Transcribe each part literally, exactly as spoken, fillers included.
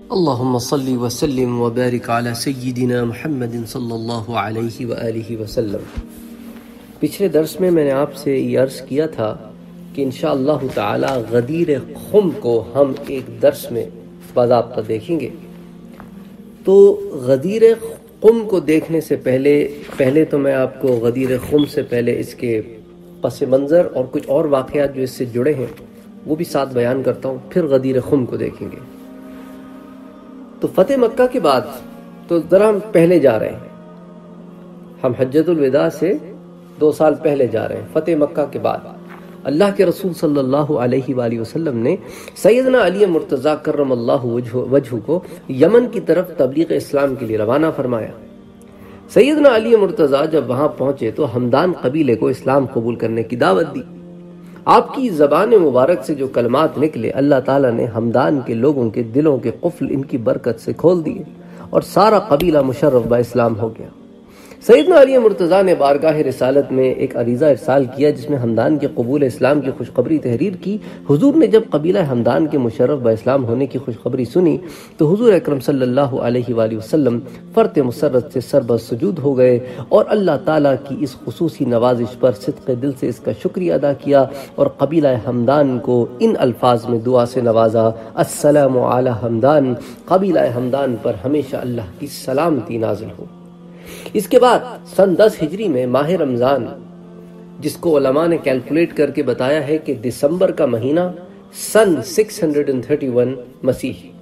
اللہم صلی وسلم وبارک علی سیدنا محمد صلی اللہ علیہ وآلہ وسلم۔ پچھلے درس میں میں نے آپ سے یہ عرض کیا تھا کہ انشاءاللہ تعالی غدیر خم کو ہم ایک درس میں باضابطہ دیکھیں گے۔ تو غدیر خم کو دیکھنے سے پہلے پہلے تو میں آپ کو غدیر خم سے پہلے اس کے پس منظر اور کچھ اور واقعات جو اس سے جڑے ہیں وہ بھی ساتھ بیان کرتا ہوں، پھر غدیر خم کو دیکھیں گے۔ تو فتح مکہ کے بعد تو ذرا ہم پہلے جا رہے ہیں، ہم حجۃ الوداع سے دو سال پہلے جا رہے ہیں۔ فتح مکہ کے بعد اللہ کے رسول صلی اللہ علیہ وآلہ وسلم نے سیدنا علی مرتضیٰ کرم اللہ وجہ کو یمن کی طرف تبلیغ اسلام کے لیے روانہ فرمایا۔ سیدنا علی مرتضیٰ جب وہاں پہنچے تو ہمدان قبیلے کو اسلام قبول کرنے کی دعوت دی۔ آپ کی زبان مبارک سے جو کلمات نکلے، اللہ تعالیٰ نے ہمدان کے لوگوں کے دلوں کے قفل ان کی برکت سے کھول دیے اور سارا قبیلہ مشرف با اسلام ہو گیا۔ سیدنا علی مرتضیٰ نے بارگاہ رسالت میں ایک عریضہ ارسال کیا جس میں ہمدان کے قبول اسلام کی خوشخبری تحریر کی۔ حضور نے جب قبیلہ ہمدان کے مشرف با اسلام ہونے کی خوشخبری سنی تو حضور اکرم صلی اللہ علیہ وآلہ وسلم فرط مسرت سے سر بسجود ہو گئے اور اللہ تعالیٰ کی اس خصوصی نوازش پر صدق دل سے اس کا شکریہ ادا کیا اور قبیلہ ہمدان کو ان الفاظ میں دعا سے نوازا: السلام علی ہمدان، قبیلہ ہمدان پر ہمیشہ اللہ کی سلامتی نازل ہو۔ اس کے بعد سن دس ہجری میں ماہ رمضان، جس کو علماء نے کیلکولیٹ کر کے بتایا ہے کہ دسمبر کا مہینہ سن سکس ہنڈریڈ تھرٹی ون مسیحی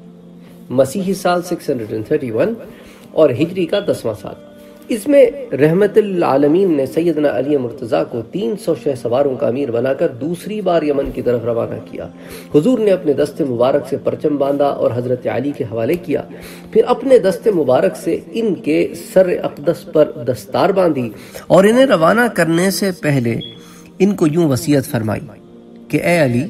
مسیحی سال سکس ہنڈریڈ تھرٹی ون اور ہجری کا دسواں سال، اس میں رحمت العالمین نے سیدنا علی مرتضیٰ کو تین سو شہ سواروں کا امیر بنا کر دوسری بار یمن کی طرف روانہ کیا۔ حضور نے اپنے دست مبارک سے پرچم باندھا اور حضرت علی کے حوالے کیا، پھر اپنے دست مبارک سے ان کے سر اقدس پر دستار باندھی اور انہیں روانہ کرنے سے پہلے ان کو یوں وصیت فرمائی کہ اے علی،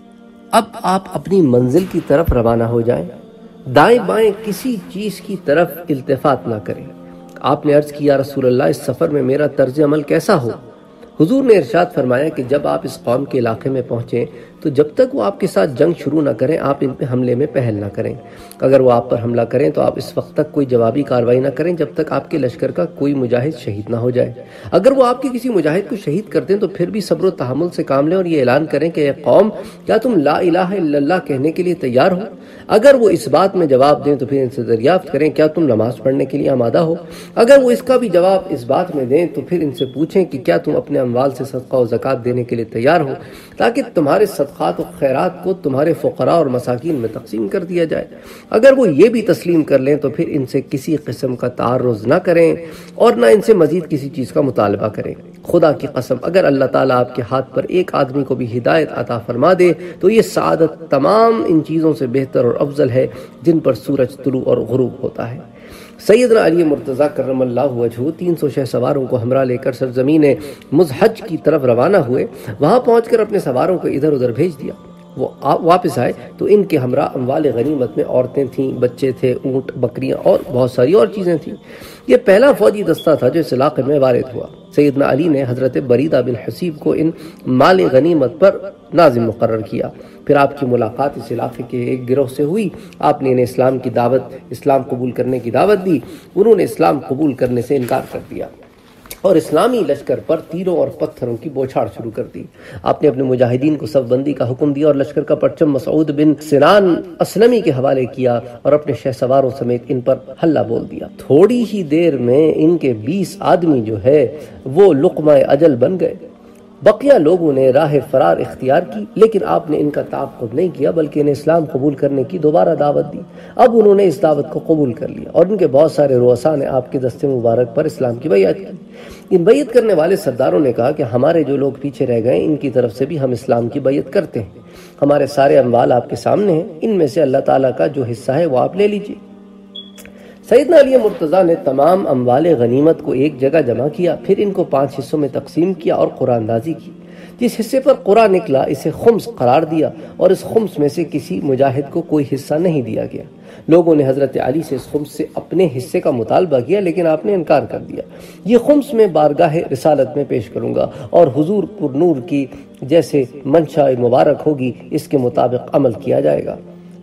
اب آپ اپنی منزل کی طرف روانہ ہو جائیں، دائیں بائیں کسی چیز کی طرف التفات نہ کریں۔ آپ نے عرض کیا رسول اللہ، اس سفر میں میرا طرز عمل کیسا ہو؟ حضور نے ارشاد فرمایا کہ جب آپ اس قوم کے علاقے میں پہنچیں تو جب تک وہ آپ کے ساتھ جنگ شروع نہ کریں آپ ان پہ حملے میں پہل نہ کریں۔ اگر وہ آپ پر حملہ کریں تو آپ اس وقت تک کوئی جوابی کارروائی نہ کریں جب تک آپ کے لشکر کا کوئی مجاہد شہید نہ ہو جائے۔ اگر وہ آپ کے کسی مجاہد کو شہید کر دیں تو پھر بھی صبر و تحمل سے کام لیں اور یہ اعلان کریں کہ اے قوم، کیا تم لا الہ الا اللہ کہنے کے لیے تیار ہو؟ اگر وہ اس بات میں جواب دیں تو پھر ان سے دریافت کریں کیا تم نماز پڑھنے کے لیے آمادہ ہو؟ اگر وہ اس کا بھی جواب اس بات میں دیں تو پھر ان سے پوچھیں کہ کیا تم اپنے اموال سے صدقہ و زکوٰۃ دینے کے لیے تیار ہو، تاکہ تمہارے صدقات و خیرات کو تمہارے فقراء اور مساکین میں تقسیم کر دیا جائے۔ اگر وہ یہ بھی تسلیم کر لیں تو پھر ان سے کسی قسم کا تعرض نہ کریں اور نہ ان سے مزید کسی چیز کا مطالبہ کریں۔ خدا کی قسم، اگر اللہ تعالیٰ آپ کے ہاتھ پر ایک آدمی کو بھی ہدایت عطا فرما دے تو یہ سعادت تمام ان چیزوں سے بہتر اور افضل ہے جن پر سورج طلوع اور غروب ہوتا ہے۔ سیدنا علی مرتضیٰ کرم اللہ وجہہ تین سو شہ سواروں کو ہمراہ لے کر سرزمین مزحج کی طرف روانہ ہوئے۔ وہاں پہنچ کر اپنے سواروں کو ادھر ادھر بھیج دیا۔ وہ واپس آئے تو ان کے ہمراہ اموال غنیمت میں عورتیں تھیں، بچے تھے، اونٹ، بکریاں اور بہت ساری اور چیزیں تھیں۔ یہ پہلا فوجی دستہ تھا جو اس علاقے میں وارد ہوا۔ سیدنا علی نے حضرت بریدہ بن حصیب کو ان مال غنیمت پر ناظم مقرر کیا۔ پھر آپ کی ملاقات اس علاقے کے ایک گروہ سے ہوئی۔ آپ نے انہیں اسلام کی دعوت اسلام قبول کرنے کی دعوت دی۔ انہوں نے اسلام قبول کرنے سے انکار کر دیا اور اسلامی لشکر پر تیروں اور پتھروں کی بوچھاڑ شروع کر دی۔ آپ نے اپنے مجاہدین کو صف بندی کا حکم دیا اور لشکر کا پرچم مسعود بن سنان اسلمی کے حوالے کیا اور اپنے شہ سواروں سمیت ان پر حلہ بول دیا۔ تھوڑی ہی دیر میں ان کے بیس آدمی جو ہے وہ لقمہ اجل بن گئے۔ بقیہ لوگوں نے راہ فرار اختیار کی، لیکن آپ نے ان کا تعاقب نہیں کیا بلکہ انہیں اسلام قبول کرنے کی دوبارہ دعوت دی۔ اب انہوں نے اس دعوت کو قبول کر لیا اور ان کے بہت سارے رؤساء نے آپ کے دست مبارک پر اسلام کی بیعت کی۔ ان بیعت کرنے والے سرداروں نے کہا کہ ہمارے جو لوگ پیچھے رہ گئے ان کی طرف سے بھی ہم اسلام کی بیعت کرتے ہیں۔ ہمارے سارے اموال آپ کے سامنے ہیں، ان میں سے اللہ تعالیٰ کا جو حصہ ہے وہ آپ لے لیجیے۔ سیدنا علی مرتضیٰ نے تمام اموال غنیمت کو ایک جگہ جمع کیا، پھر ان کو پانچ حصوں میں تقسیم کیا اور قرآن دازی کی۔ جس حصے پر قرآن نکلا اسے خمس قرار دیا اور اس خمس میں سے کسی مجاہد کو کوئی حصہ نہیں دیا گیا۔ لوگوں نے حضرت علی سے اس خمس سے اپنے حصے کا مطالبہ کیا لیکن آپ نے انکار کر دیا۔ یہ خمس میں بارگاہ رسالت میں پیش کروں گا اور حضور پر نور کی جیسے منشاء مبارک ہوگی اس کے مطابق عمل کیا جائے گا۔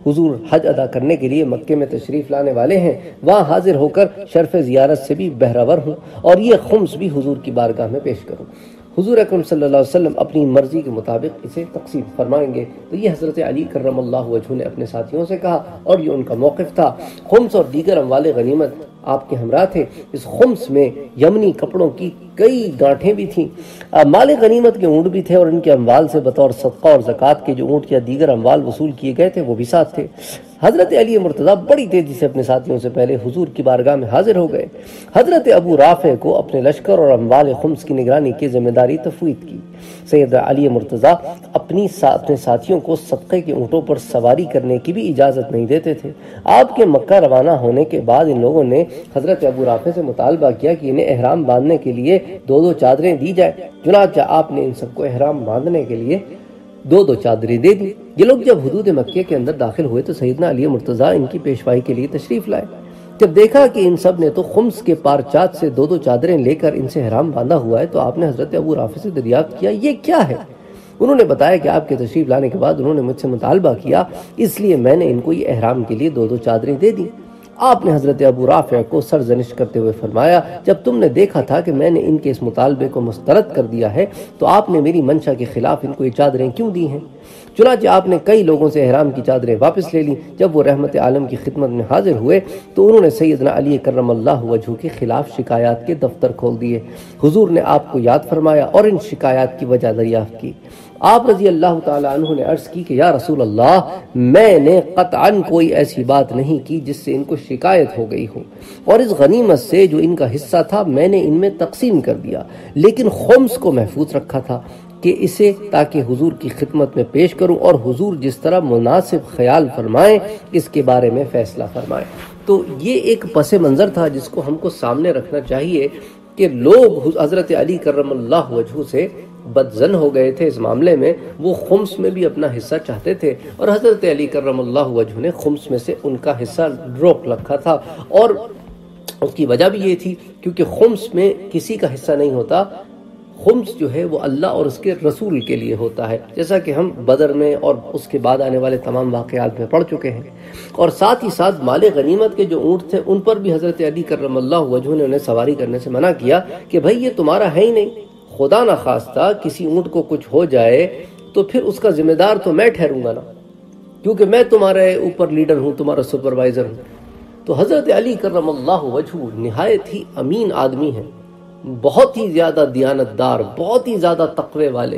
حضور حج ادا کرنے کے لیے مکے میں تشریف لانے والے ہیں، وہاں حاضر ہو کر شرف زیارت سے بھی بہرور ہوں اور یہ خمس بھی حضور کی بارگاہ میں پیش کروں۔ حضور اکرم صلی اللہ علیہ وسلم اپنی مرضی کے مطابق اسے تقسیم فرمائیں گے۔ تو یہ حضرت علی کرم اللہ وجہہ نے اپنے ساتھیوں سے کہا اور یہ ان کا موقف تھا۔ خمس اور دیگر اموال غنیمت آپ کے ہمراہ تھے۔ اس خمس میں یمنی کپڑوں کی کئی گانٹھیں بھی تھیں، مال غنیمت کے اونٹ بھی تھے اور ان کے اموال سے بطور صدقہ اور زکوٰۃ کے جو اونٹ یا دیگر اموال وصول کیے گئے تھے وہ بھی ساتھ تھے۔ حضرت علی مرتضیٰ بڑی تیزی سے اپنے ساتھیوں سے پہلے حضور کی بارگاہ میں حاضر ہو گئے۔ حضرت ابو رافع کو اپنے لشکر اور اموال خمس کی نگرانی کی ذمہ داری تفویض کی۔ سید علی مرتضیٰ اپنی اپنے ساتھیوں کو صدقے کے اونٹوں پر سواری کرنے کی بھی اجازت نہیں دیتے تھے۔ آپ کے مکہ روانہ ہونے کے بعد ان لوگوں نے حضرت ابو رافع سے مطالبہ کیا کہ انہیں احرام باندھنے کے لیے دو دو چادریں دی جائے، چنانچہ آپ نے ان سب کو احرام باندھنے کے لیے دو دو چادریں دے دی۔ یہ لوگ جب حدود مکہ کے اندر داخل ہوئے تو سیدنا علی مرتضیٰ ان کی پیشوائی کے لیے تشریف لائے۔ جب دیکھا کہ ان سب نے تو خمس کے پارچات سے دو دو چادریں لے کر ان سے احرام باندھا ہوا ہے تو آپ نے حضرت ابو رافع سے دریافت کیا یہ کیا ہے؟ انہوں نے بتایا کہ آپ کے تشریف لانے کے بعد انہوں نے مجھ سے مطالبہ کیا، اس لیے میں نے ان کو یہ احرام کے لیے دو دو چادریں دے دی۔ آپ نے حضرت ابو رافع کو سرزنش کرتے ہوئے فرمایا، جب تم نے دیکھا تھا کہ میں نے ان کے اس مطالبے کو مسترد کر دیا ہے تو آپ نے میری منشا کے خلاف ان کو یہ چادریں کیوں دی ہیں؟ چنانچہ آپ نے کئی لوگوں سے احرام کی چادریں واپس لے لی۔ جب وہ رحمت عالم کی خدمت میں حاضر ہوئے تو انہوں نے سیدنا علی کرم اللہ وجہہ کے خلاف شکایات کے دفتر کھول دیے۔ حضور نے آپ کو یاد فرمایا اور ان شکایات کی وجہ دریافت کی۔ آپ رضی اللہ تعالیٰ عنہ نے عرض کی کہ یا رسول اللہ، میں نے قطعاً کوئی ایسی بات نہیں کی جس سے ان کو شکایت ہو گئی ہو، اور اس غنیمت سے جو ان کا حصہ تھا میں نے ان میں تقسیم کر دیا، لیکن خمس کو محفوظ رکھا تھا کہ اسے تاکہ حضور کی خدمت میں پیش کروں اور حضور جس طرح مناسب خیال فرمائیں اس کے بارے میں فیصلہ فرمائیں۔ تو یہ ایک پس منظر تھا جس کو ہم کو سامنے رکھنا چاہیے کہ لوگ حضرت علی کرم اللہ وجہہ سے بدظن ہو گئے تھے اس معاملے میں۔ وہ خمس میں بھی اپنا حصہ چاہتے تھے اور حضرت علی کرم اللہ وجہہ نے خمس میں سے ان کا حصہ روک رکھا تھا، اور اس کی وجہ بھی یہ تھی کیونکہ خمس میں کسی کا حصہ نہیں ہوتا۔ خمس جو ہے وہ اللہ اور اس کے رسول کے لیے ہوتا ہے، جیسا کہ ہم بدر میں اور اس کے بعد آنے والے تمام واقعات میں پڑھ چکے ہیں۔ اور ساتھ ہی ساتھ مال غنیمت کے جو اونٹ تھے ان پر بھی حضرت علی کرم اللہ وجہہ نے انہیں سواری کرنے سے منع کیا کہ بھائی یہ تمہارا ہے ہی نہیں، خدا نہ خواستہ کسی اونٹ کو کچھ ہو جائے تو پھر اس کا ذمہ دار تو میں ٹھہروں گا نا، کیونکہ میں تمہارے اوپر لیڈر ہوں، تمہارا سپروائزر ہوں۔ تو حضرت علی کرم اللہ وجہہ نہایت ہی امین آدمی ہیں، بہت ہی زیادہ دیانتدار، بہت ہی زیادہ تقوی والے۔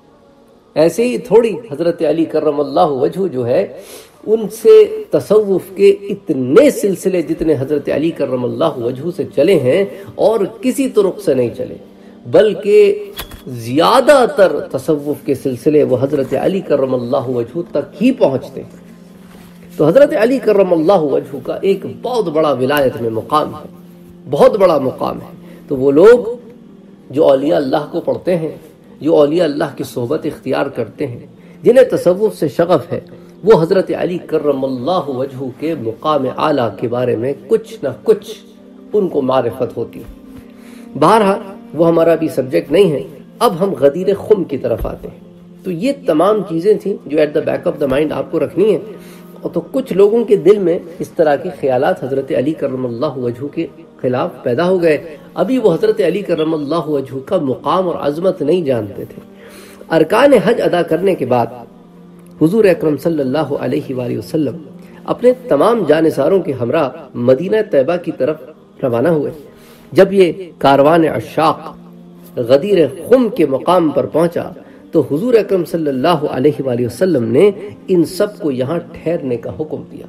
ایسے ہی تھوڑی حضرت علی کرم اللہ وجہہ جو ہے ان سے تصوف کے اتنے سلسلے جتنے حضرت علی کرم اللہ وجہہ سے چلے ہیں اور کسی طرق سے نہیں چلے، بلکہ زیادہ تر تصوف کے سلسلے وہ حضرت علی کرم اللہ وجہہ تک ہی پہنچتے ہیں۔ تو حضرت علی کرم اللہ وجہہ کا ایک بہت بڑا ولایت میں مقام ہے، بہت بڑا مقام ہے۔ تو وہ لوگ جو اولیاء اللہ کو پڑھتے ہیں، جو اولیاء اللہ کی صحبت اختیار کرتے ہیں، جنہیں تصوف سے شغف ہے، وہ حضرت علی کرم اللہ وجہہ کے مقام اعلیٰ کے بارے میں کچھ نہ کچھ ان کو معرفت ہوتی ہے۔ بہرحال وہ ہمارا بھی سبجیکٹ نہیں ہے۔ اب ہم غدیر خم کی طرف آتے ہیں۔ تو یہ تمام چیزیں تھیں جو at the back of the mind آپ کو رکھنی ہیں۔ اور تو کچھ لوگوں کے دل میں اس طرح کے خیالات حضرت علی کرم اللہ وجہہ کے خلاف پیدا ہو گئے۔ ابھی وہ حضرت علی کرم اللہ وجہہ کا مقام اور عظمت نہیں جانتے تھے۔ ارکان حج ادا کرنے کے بعد حضور اکرم صلی اللہ علیہ وآلہ وسلم اپنے تمام جانثاروں کے ہمراہ مدینہ طیبہ کی طرف روانہ ہوئے۔ جب یہ کاروان عشاق غدیر خم کے مقام پر پہنچا تو حضور اکرم صلی اللہ علیہ وآلہ وسلم نے ان سب کو یہاں ٹھہرنے کا حکم دیا۔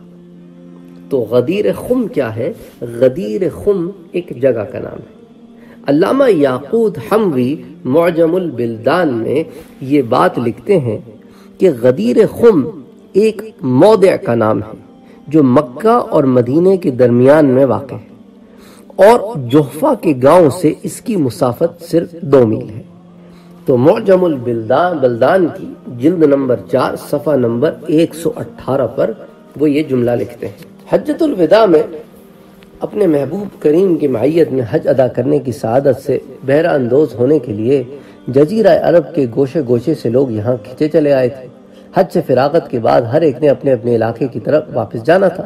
تو غدیر خم کیا ہے؟ غدیر خم ایک جگہ کا نام ہے۔ علامہ یاقوت حموی معجم البلدان میں یہ بات لکھتے ہیں کہ غدیر خم ایک موضع کا نام ہے جو مکہ اور مدینے کے درمیان میں واقع ہے، اور جحفہ کے گاؤں سے اس کی مسافت صرف دو میل ہے۔ تو معجم البلدان بلدان کی جلد نمبر چار صفحہ نمبر ایک سو اٹھارہ پر وہ یہ جملہ لکھتے ہیں۔ حجۃ الوداع میں اپنے محبوب کریم کی معیت میں حج ادا کرنے کی سعادت سے بہرہ اندوز ہونے کے لیے جزیرہ عرب کے گوشے گوشے سے لوگ یہاں کھچے چلے آئے تھے۔ حج سے فراغت کے بعد ہر ایک نے اپنے اپنے علاقے کی طرف واپس جانا تھا۔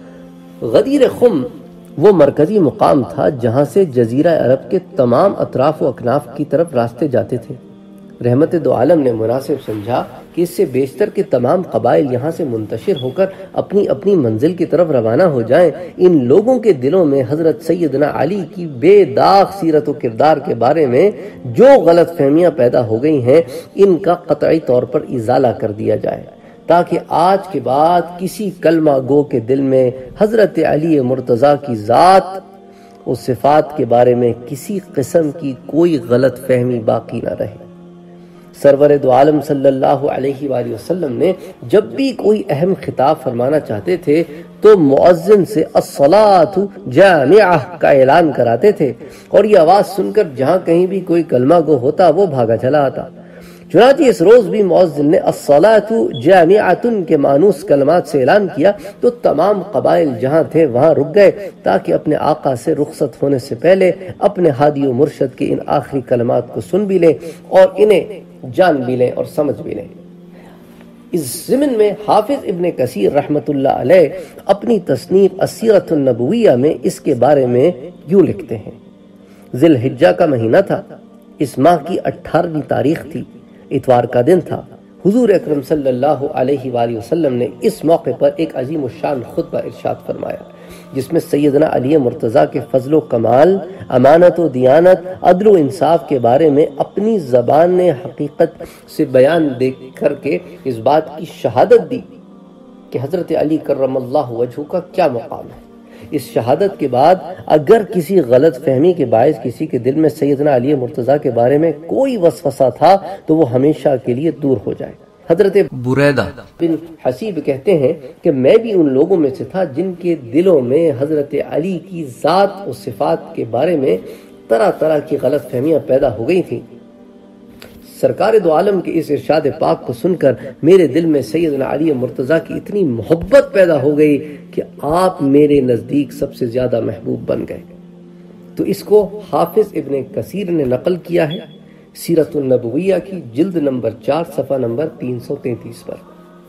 غدیر خم وہ مرکزی مقام تھا جہاں سے جزیرہ عرب کے تمام اطراف و اکناف کی طرف راستے جاتے تھے۔ رحمت دو عالم نے مناسب سمجھا کہ اس سے بیشتر کے تمام قبائل یہاں سے منتشر ہو کر اپنی اپنی منزل کی طرف روانہ ہو جائیں۔ ان لوگوں کے دلوں میں حضرت سیدنا علی کی بے داغ سیرت و کردار کے بارے میں جو غلط فہمیاں پیدا ہو گئی ہیں، ان کا قطعی طور پر ازالہ کر دیا جائے، تاکہ آج کے بعد کسی کلمہ گو کے دل میں حضرت علی مرتضیٰ کی ذات و صفات کے بارے میں کسی قسم کی کوئی غلط فہمی باقی نہ رہے۔ سرور دو عالم صلی اللہ علیہ وآلہ وسلم نے جب بھی کوئی اہم خطاب فرمانا چاہتے تھے تو مؤذن سے الصلاۃ جامعہ کا اعلان کراتے تھے، اور یہ آواز سن کر جہاں کہیں بھی کوئی کلمہ گو ہوتا وہ بھاگا چلا آتا۔ چنانچہ اس روز بھی مؤذن نے الصلاۃ جامعۃ کے مانوس کلمات سے اعلان کیا تو تمام قبائل جہاں تھے وہاں رک گئے، تاکہ اپنے آقا سے رخصت ہونے سے پہلے اپنے ہادی و مرشد کے ان آخری کلمات کو سن بھی لیں اور انہیں جان بھی لیں اور سمجھ بھی لیں۔ اس ضمن میں حافظ ابن کثیر رحمت اللہ علیہ اپنی تصنیف السیرۃ النبویہ میں اس کے بارے میں یوں لکھتے ہیں: ذی الحجہ کا مہینہ تھا، اس ماہ کی اٹھارہویں تاریخ تھی، اتوار کا دن تھا۔ حضور اکرم صلی اللہ علیہ وآلہ وسلم نے اس موقع پر ایک عظیم الشان خطبہ ارشاد فرمایا، جس میں سیدنا علی مرتضیٰ کے فضل و کمال، امانت و دیانت، عدل و انصاف کے بارے میں اپنی زبان حقیقت سے بیان دے کر کے اس بات کی شہادت دی کہ حضرت علی کرم اللہ وجہہ کا کیا مقام ہے۔ اس شہادت کے بعد اگر کسی غلط فہمی کے باعث کسی کے دل میں سیدنا علی مرتضیٰ کے بارے میں کوئی وسوسہ تھا تو وہ ہمیشہ کے لیے دور ہو جائے۔ حضرت بریدہ بن حسیب کہتے ہیں کہ میں بھی ان لوگوں میں سے تھا جن کے دلوں میں حضرت علی کی ذات و صفات کے بارے میں طرح طرح کی غلط فہمیاں پیدا ہو گئی تھیں۔ سرکار دو عالم کے اس ارشاد پاک کو سن کر میرے دل میں سیدنا علی مرتضیٰ کی اتنی محبت پیدا ہو گئی کہ آپ میرے نزدیک سب سے زیادہ محبوب بن گئے۔ تو اس کو حافظ ابن کثیر نے نقل کیا ہے سیرت النبویہ کی جلد نمبر چار صفحہ نمبر تین سو تینتیس پر۔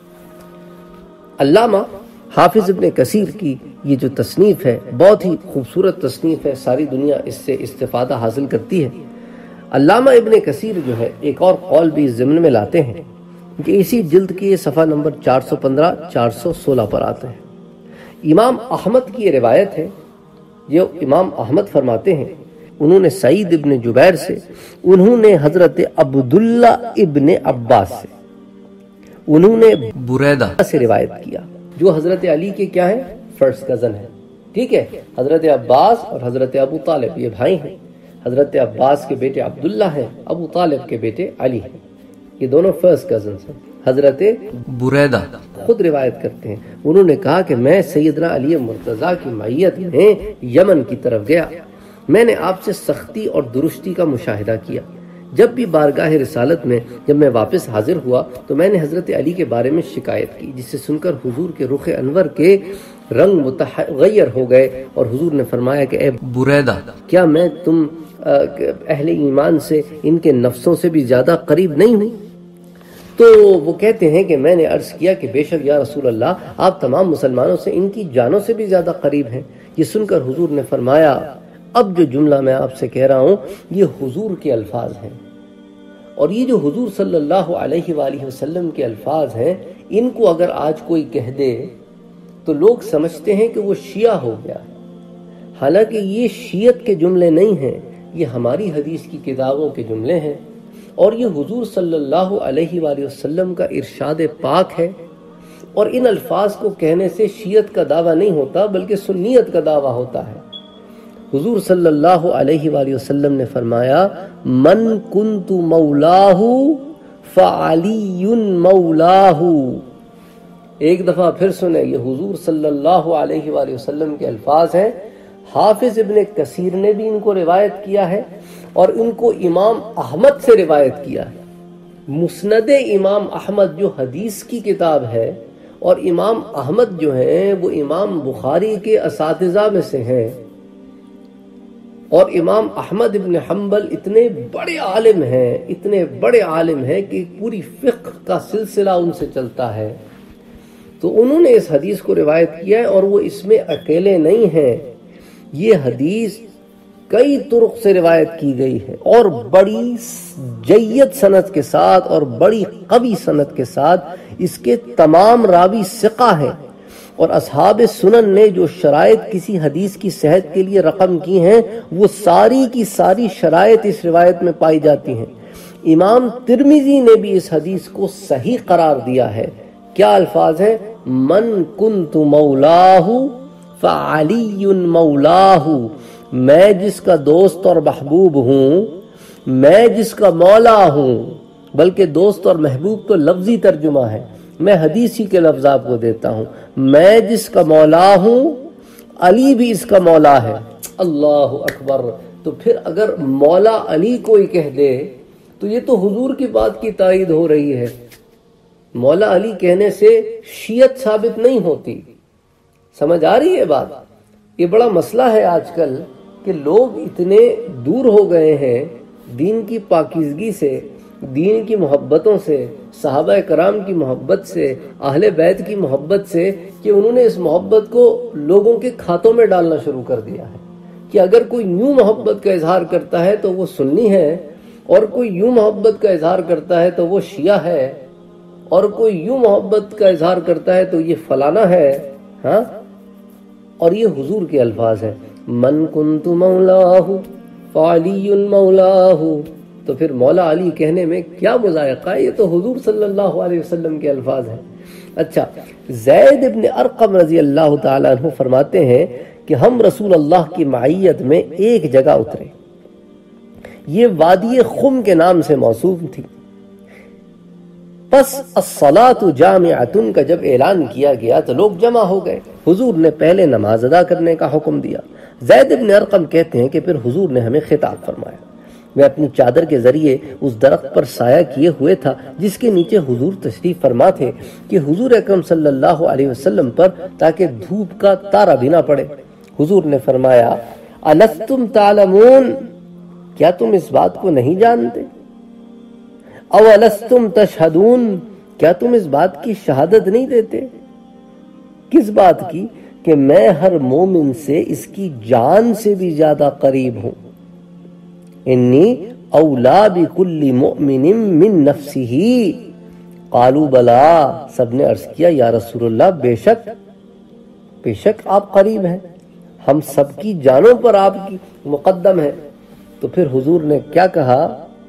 علامہ حافظ ابن کثیر کی یہ جو تصنیف ہے بہت ہی خوبصورت تصنیف ہے، ساری دنیا اس سے استفادہ حاصل کرتی ہے۔ علامہ ابن کثیر جو ہے ایک اور قول بھی اس ضمن میں لاتے ہیں کہ اسی جلد کی صفحہ نمبر چار سو پندرہ چار سو سولہ پر آتے ہیں۔ امام احمد کی یہ روایت ہے، جو امام احمد فرماتے ہیں انہوں نے سعید ابن جبیر سے، انہوں نے حضرت عبداللہ ابن عباس سے، انہوں نے بریدہ سے روایت کیا جو حضرت علی کے کیا ہیں؟ فرسٹ کزن ہیں، ٹھیک ہے۔ حضرت عباس اور حضرت ابو طالب یہ بھائی ہیں۔ حضرت عباس کے بیٹے عبداللہ ہیں، ابو طالب کے بیٹے علی ہیں، یہ دونوں فرسٹ کزنز ہیں۔ حضرت بریدہ خود روایت کرتے ہیں، انہوں نے کہا کہ میں سیدنا علی مرتضیٰ کی معیت میں یمن کی طرف گیا، میں نے آپ سے سختی اور درستی کا مشاہدہ کیا۔ جب بھی بارگاہ رسالت میں جب میں واپس حاضر ہوا تو میں نے حضرت علی کے بارے میں شکایت کی، جس سے سن کر حضور کے رخ انور کے رنگ متغیر ہو گئے، اور حضور نے فرمایا کہ اے بریدہ، کیا میں تم اہل ایمان سے ان کے نفسوں سے بھی زیادہ قریب نہیں ہوں؟ تو وہ کہتے ہیں کہ میں نے عرض کیا کہ بے شک یا رسول اللہ، آپ تمام مسلمانوں سے ان کی جانوں سے بھی زیادہ قریب ہیں۔ یہ سن کر حضور نے فرمایا اب جو جملہ میں آپ سے کہہ رہا ہوں یہ حضور کے الفاظ ہیں، اور یہ جو حضور صلی اللہ علیہ وآلہ وسلم کے الفاظ ہیں ان کو اگر آج کوئی کہہ دے تو لوگ سمجھتے ہیں کہ وہ شیعہ ہو گیا، حالانکہ یہ شیعت کے جملے نہیں ہیں، یہ ہماری حدیث کی کتابوں کے جملے ہیں، اور یہ حضور صلی اللہ علیہ وآلہ وسلم کا ارشاد پاک ہے۔ اور ان الفاظ کو کہنے سے شیعت کا دعویٰ نہیں ہوتا بلکہ سنیت کا دعویٰ ہوتا ہے۔ حضور صلی اللہ علیہ وآلہ وسلم نے فرمایا من کنت مولاہ فعلی مولاہ۔ ایک دفعہ پھر سنیں، یہ حضور صلی اللہ علیہ وآلہ وسلم کے الفاظ ہیں، حافظ ابن کثیر نے بھی ان کو روایت کیا ہے اور ان کو امام احمد سے روایت کیا ہے۔ مسند امام احمد جو حدیث کی کتاب ہے، اور امام احمد جو ہیں وہ امام بخاری کے اساتذہ میں سے ہیں، اور امام احمد ابن حنبل اتنے بڑے عالم ہیں اتنے بڑے عالم ہیں کہ پوری فقہ کا سلسلہ ان سے چلتا ہے، تو انہوں نے اس حدیث کو روایت کیا ہے، اور وہ اس میں اکیلے نہیں ہیں، یہ حدیث کئی طرق سے روایت کی گئی ہے اور بڑی جید سند کے ساتھ اور بڑی قوی سند کے ساتھ، اس کے تمام راوی ثقہ ہیں، اور اصحاب سنن نے جو شرائط کسی حدیث کی صحت کے لیے رقم کی ہیں وہ ساری کی ساری شرائط اس روایت میں پائی جاتی ہیں۔ امام ترمذی نے بھی اس حدیث کو صحیح قرار دیا ہے۔ کیا الفاظ ہیں؟ من کنت مولاہ فعلی مولاہ، میں جس کا دوست اور محبوب ہوں، میں جس کا مولا ہوں، بلکہ دوست اور محبوب تو لفظی ترجمہ ہے، میں حدیثی کے لفظ آپ کو دیتا ہوں، میں جس کا مولا ہوں علی بھی اس کا مولا ہے۔ اللہ اکبر! تو پھر اگر مولا علی کوئی کہہ دے تو یہ تو حضور کی بات کی تائید ہو رہی ہے۔ مولا علی کہنے سے شیعت ثابت نہیں ہوتی۔ سمجھ آ رہی ہے بات؟ یہ بڑا مسئلہ ہے آج کل کہ لوگ اتنے دور ہو گئے ہیں دین کی پاکیزگی سے، دین کی محبتوں سے، صحابہ کرام کی محبت سے، اہل بیت کی محبت سے، کہ انہوں نے اس محبت کو لوگوں کے کھاتوں میں ڈالنا شروع کر دیا ہے کہ اگر کوئی یوں محبت کا اظہار کرتا ہے تو وہ سنی ہے، اور کوئی یوں محبت کا اظہار کرتا ہے تو وہ شیعہ ہے، اور کوئی یوں محبت کا اظہار کرتا ہے تو یہ فلانا ہے۔ ہاں، اور یہ حضور کے الفاظ ہیں، من کنت مولاہ فعلی مولاہ، تو پھر مولا علی کہنے میں کیا مذائقہ ہے؟ یہ تو حضور صلی اللہ علیہ وسلم کے الفاظ ہیں۔ اچھا، زید ابن ارقم رضی اللہ تعالیٰ عنہ فرماتے ہیں کہ ہم رسول اللہ کی معیت میں ایک جگہ اترے، یہ وادی خم کے نام سے موصوف تھی۔ پس الصلاۃ جامعۃ کا جب اعلان کیا گیا تو لوگ جمع ہو گئے، حضور نے پہلے نماز ادا کرنے کا حکم دیا۔ زید ابن ارقم کہتے ہیں کہ پھر حضور نے ہمیں خطاب فرمایا، میں اپنی چادر کے ذریعے اس درخت پر سایہ کیے ہوئے تھا جس کے نیچے حضور تشریف فرما تھے کہ حضور اکرم صلی اللہ علیہ وسلم پر تاکہ دھوپ کا تارا بھی نہ پڑے۔ حضور نے فرمایا، الستم تعلمون، کیا تم اس بات کو نہیں جانتے؟ او الستم تشہدون، کیا تم اس بات کی شہادت نہیں دیتے؟ کس بات کی؟ کہ میں ہر مومن سے اس کی جان سے بھی زیادہ قریب ہوں۔ انی اولا بکل مؤمن من نفسہ، قالوا بلا، سب نے عرض کیا یا رسول اللہ بے شک بے شک آپ قریب ہیں، ہم سب کی جانوں پر آپ کی مقدم ہے۔ تو پھر حضور نے کیا کہا؟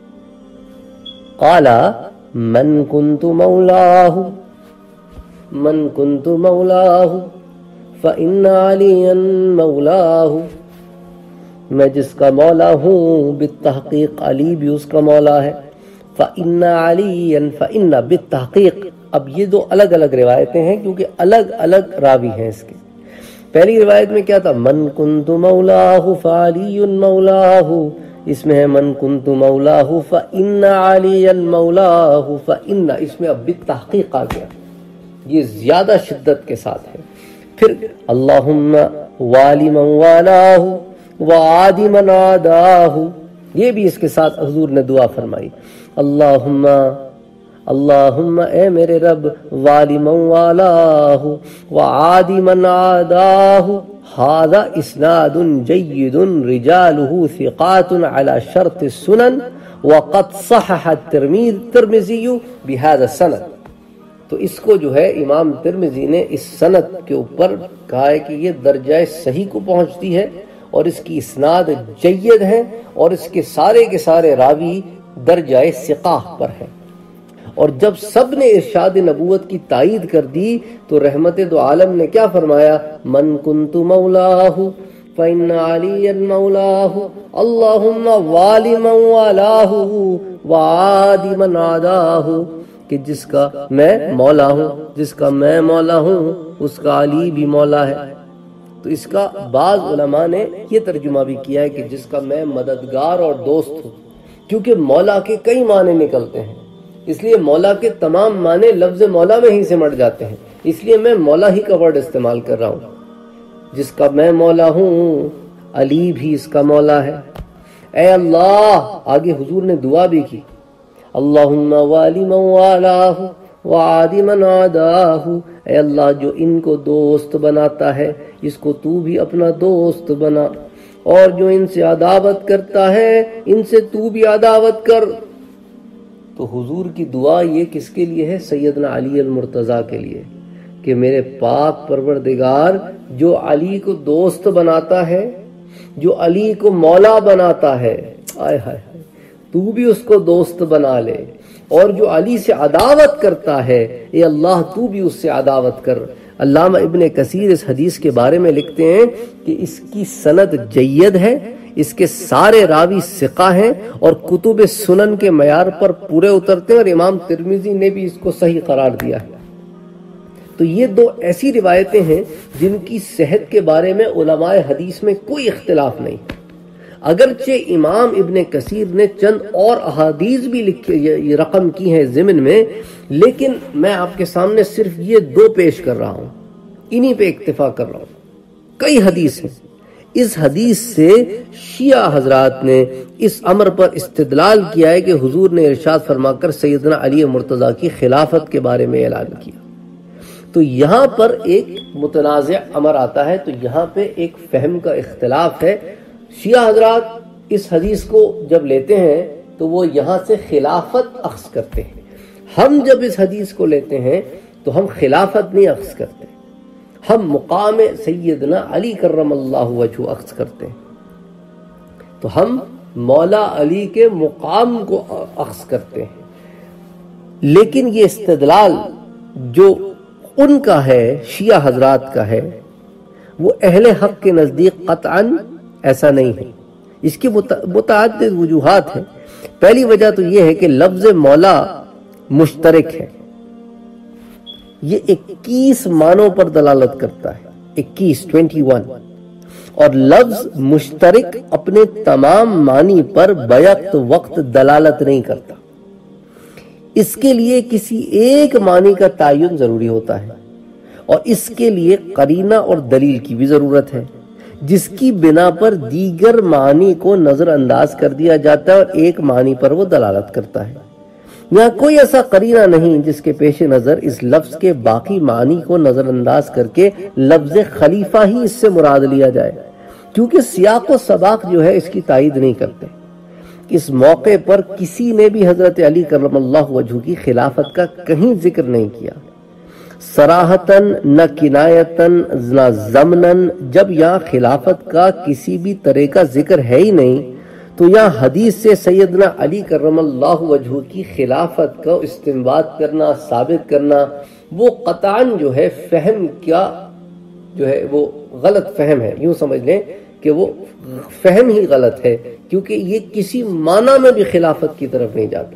قال من کنت مولاہ من کنت مولاہ فإن علیٰ مولاہ، میں جس کا مولا ہوں بالتحقیق علی بھی اس کا مولا ہے۔ فإن علیٰ فإن بالتحقیق، اب یہ دو الگ الگ روایتیں ہیں کیونکہ الگ الگ راوی ہیں اس کے۔ پہلی روایت میں کیا تھا؟ من کنت مولاہ فعلی مولاہ، اس میں ہے من کنت مولاہ فإن علیٰ مولاہ، فإن اس میں اب بالتحقیق آ گیا، یہ زیادہ شدت کے ساتھ ہے۔ پھر اللہم والی من والاہ وعادی من عاداہ، یہ بھی اس کے ساتھ حضور نے دعا فرمائی، اللہم اللہم اے میرے رب، والی من والاہ وعادی من عاداہ، ھذا اسناد جید رجالہ ثقات علی شرط السنن وقد صحح الترمذی بہذا السند۔ تو اس کو جو ہے امام ترمذی نے اس سند کے اوپر کہا ہے کہ یہ درجہ صحیح کو پہنچتی ہے اور اس کی اسناد جید ہے، اور اس کے سارے کے سارے راوی درجہ ثقہ پر ہیں۔ اور جب سب نے ارشاد نبوت کی تائید کر دی تو رحمت دو عالم نے کیا فرمایا؟ من کنت مولاہ فإن علیٰ مولاہ، اللہم والی من والاہ وعادی من عاداہ، کہ جس کا میں مولا ہوں، جس کا میں مولا ہوں، اس کا علی بھی مولا ہے۔ تو اس کا بعض علماء نے یہ ترجمہ بھی کیا ہے کہ جس کا میں مددگار اور دوست ہوں، کیونکہ مولا کے کئی معنی نکلتے ہیں، اس لیے مولا کے تمام معنی لفظ مولا میں ہی سمٹ جاتے ہیں، اس لیے میں مولا ہی کا ورڈ استعمال کر رہا ہوں۔ جس کا میں مولا ہوں علی بھی اس کا مولا ہے۔ اے اللہ، آگے حضور نے دعا بھی کی، اللہم والی من والاہ وعادی من عاداہ، اے اللہ جو ان کو دوست بناتا ہے اس کو تو بھی اپنا دوست بنا، اور جو ان سے عداوت کرتا ہے ان سے تو بھی عداوت کر۔ تو حضور کی دعا یہ کس کے لیے ہے؟ سیدنا علی المرتضیٰ کے لیے، کہ میرے پاک پروردگار جو علی کو دوست بناتا ہے، جو علی کو مولا بناتا ہے، آئے ہائے ہائے، تو بھی اس کو دوست بنا لے، اور جو علی سے عداوت کرتا ہے اے اللہ تو بھی اس سے عداوت کر۔ علامہ ابن کثیر اس حدیث کے بارے میں لکھتے ہیں کہ اس کی سند جید ہے، اس کے سارے راوی ثقہ ہیں، اور کتب سنن کے معیار پر پورے اترتے ہیں، اور امام ترمذی نے بھی اس کو صحیح قرار دیا ہے۔ تو یہ دو ایسی روایتیں ہیں جن کی صحت کے بارے میں علماء حدیث میں کوئی اختلاف نہیں۔ اگرچہ امام ابن کثیر نے چند اور احادیث بھی لکھی رقم کی ہیں ضمن میں، لیکن میں آپ کے سامنے صرف یہ دو پیش کر رہا ہوں، انہی پہ اکتفا کر رہا ہوں۔ کئی حدیث ہیں، اس حدیث سے شیعہ حضرات نے اس امر پر استدلال کیا ہے کہ حضور نے ارشاد فرما کر سیدنا علی مرتضیٰ کی خلافت کے بارے میں اعلان کیا۔ تو یہاں پر ایک متنازع امر آتا ہے، تو یہاں پہ ایک فہم کا اختلاف ہے۔ شیعہ حضرات اس حدیث کو جب لیتے ہیں تو وہ یہاں سے خلافت اخذ کرتے ہیں، ہم جب اس حدیث کو لیتے ہیں تو ہم خلافت نہیں اخذ کرتے، ہم مقام سیدنا علی کرم اللہ وجہہ اخذ کرتے ہیں، تو ہم مولا علی کے مقام کو اخذ کرتے ہیں۔ لیکن یہ استدلال جو ان کا ہے، شیعہ حضرات کا ہے، وہ اہل حق کے نزدیک قطعاً ایسا نہیں ہے۔ اس کی متعدد وجوہات ہیں۔ پہلی وجہ تو یہ ہے کہ لفظ مولا مشترک ہے، یہ اکیس معنوں پر دلالت کرتا ہے، اکیس ٹوینٹی ون، اور لفظ مشترک اپنے تمام معنی پر بیک وقت دلالت نہیں کرتا، اس کے لیے کسی ایک معنی کا تعین ضروری ہوتا ہے، اور اس کے لیے قرینہ اور دلیل کی بھی ضرورت ہے، جس کی بنا پر دیگر معنی کو نظر انداز کر دیا جاتا ہے اور ایک معنی پر وہ دلالت کرتا ہے۔ یہاں کوئی ایسا قرینہ نہیں جس کے پیش نظر اس لفظ کے باقی معنی کو نظر انداز کر کے لفظ خلیفہ ہی اس سے مراد لیا جائے، کیونکہ سیاق و سباق جو ہے اس کی تائید نہیں کرتے۔ اس موقع پر کسی نے بھی حضرت علی کرم اللہ وجہہ کی خلافت کا کہیں ذکر نہیں کیا، صراحتاً نہ کنایتاً نہ ضمناً۔ جب یہاں خلافت کا کسی بھی طرح کا ذکر ہے ہی نہیں، تو یہاں حدیث سے سیدنا علی کرم اللہ وجہہ کی خلافت کا استنباط کرنا، ثابت کرنا، وہ قطعاً جو ہے فہم کیا جو ہے وہ غلط فہم ہے۔ یوں سمجھ لیں کہ وہ فہم ہی غلط ہے، کیونکہ یہ کسی معنی میں بھی خلافت کی طرف نہیں جاتا۔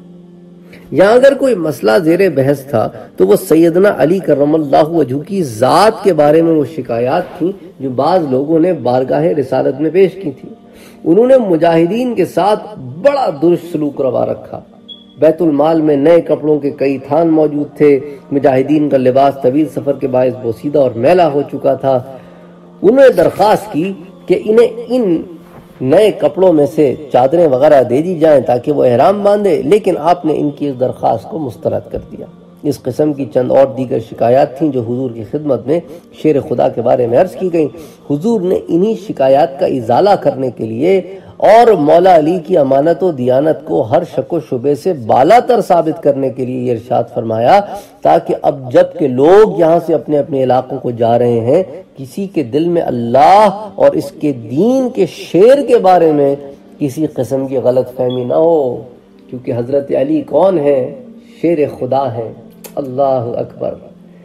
یہاں اگر کوئی مسئلہ زیر بحث تھا تو وہ سیدنا علی کرم اللہ وجہہ کی ذات کے بارے میں وہ شکایات تھیں جو بعض لوگوں نے بارگاہ رسالت میں پیش کی تھی۔ انہوں نے مجاہدین کے ساتھ بڑا درست سلوک روا رکھا، بیت المال میں نئے کپڑوں کے کئی تھان موجود تھے، مجاہدین کا لباس طویل سفر کے باعث بوسیدہ اور میلا ہو چکا تھا۔ انہوں نے درخواست کی کہ انہیں ان نئے کپڑوں میں سے چادریں وغیرہ دے دی جائیں تاکہ وہ احرام باندھے، لیکن آپ نے ان کی اس درخواست کو مسترد کر دیا۔ اس قسم کی چند اور دیگر شکایات تھیں جو حضور کی خدمت میں شیر خدا کے بارے میں عرض کی گئیں۔ حضور نے انہی شکایات کا ازالہ کرنے کے لیے اور مولا علی کی امانت و دیانت کو ہر شک و شبے سے بالا تر ثابت کرنے کے لیے یہ ارشاد فرمایا، تاکہ اب جب کہ لوگ یہاں سے اپنے اپنے علاقوں کو جا رہے ہیں، کسی کے دل میں اللہ اور اس کے دین کے شیر کے بارے میں کسی قسم کی غلط فہمی نہ ہو، کیونکہ حضرت علی کون ہے؟ شیر خدا ہے۔ اللہ اکبر۔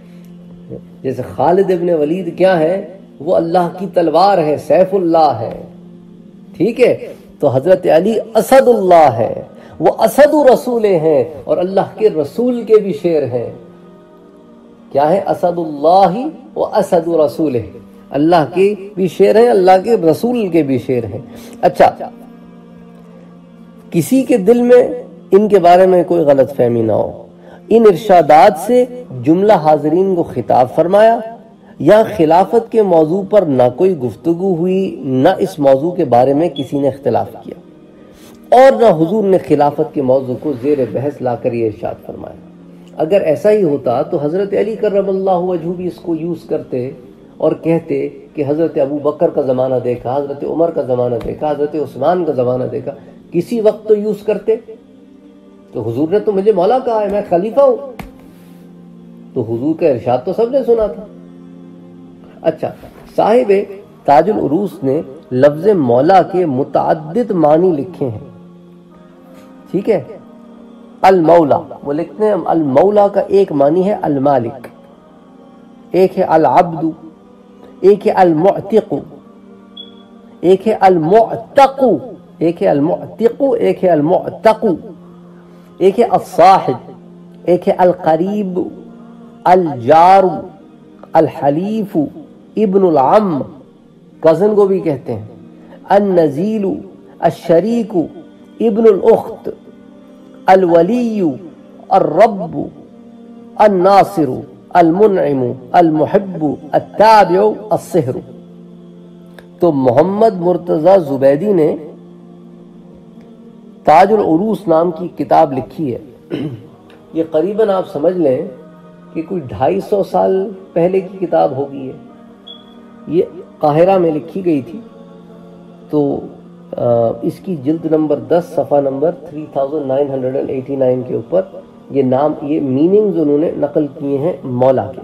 جیسے خالد ابن ولید کیا ہے؟ وہ اللہ کی تلوار ہے، سیف اللہ ہے، ٹھیک ہے؟ تو حضرت علی اسد اللہ ہے، وہ اسد رسول ہیں، اور اللہ کے رسول کے بھی شیر ہیں۔ کیا ہے؟ اسد اللہ و اسد رسول ہے، اللہ کے بھی شیر ہیں، اللہ کے رسول کے بھی شیر ہیں۔ اچھا، کسی کے دل میں ان کے بارے میں کوئی غلط فہمی نہ ہو، ان ارشادات سے جملہ حاضرین کو خطاب فرمایا، یا خلافت کے موضوع پر نہ کوئی گفتگو ہوئی، نہ اس موضوع کے بارے میں کسی نے اختلاف کیا، اور نہ حضور نے خلافت کے موضوع کو زیر بحث لا کر یہ ارشاد فرمایا۔ اگر ایسا ہی ہوتا تو حضرت علی کرم اللہ وجہہ بھی اس کو یوز کرتے اور کہتے کہ حضرت ابو بکر کا زمانہ دیکھا، حضرت عمر کا زمانہ دیکھا، حضرت عثمان کا زمانہ دیکھا، کسی وقت تو یوز کرتے۔ تو حضور نے تو مجھے مولا کہا ہے، میں خلیفہ ہوں، تو حضور کا ارشاد تو سب نے سنا تھا۔ اچھا، صاحب تاج العروس نے لفظ مولا کے متعدد معنی لکھے ہیں، ٹھیک ہے۔ المولا وہ لکھتے ہیں، المولا کا ایک معنی ہے المالک، ایک ہے العبد، ایک ہے المعتق، ایک ہے المعتق، ایک ہے المعتق، ایک ہے المعتق، ایک ہے الصاحب، ایک ہے القریب، الجار، الحلیف، ابن العم، کزن کو بھی کہتے ہیں، النزیل، الشریک، ابن الاخت، الولی، الرب، الناصر، المنعم، المحب، التابع، الصہر۔ تو محمد مرتضی زبیدی نے تاج العروس نام کی کتاب لکھی ہے۔ یہ قریباً آپ سمجھ لیں کہ کوئی ڈھائی سو سال پہلے کی کتاب ہوگی ہے، یہ قاہرہ میں لکھی گئی تھی۔ تو اس کی جلد نمبر دس صفحہ نمبر تین ہزار نو سو نناسی کے اوپر یہ نام، یہ میننگز انہوں نے نقل کیے ہیں مولا کے،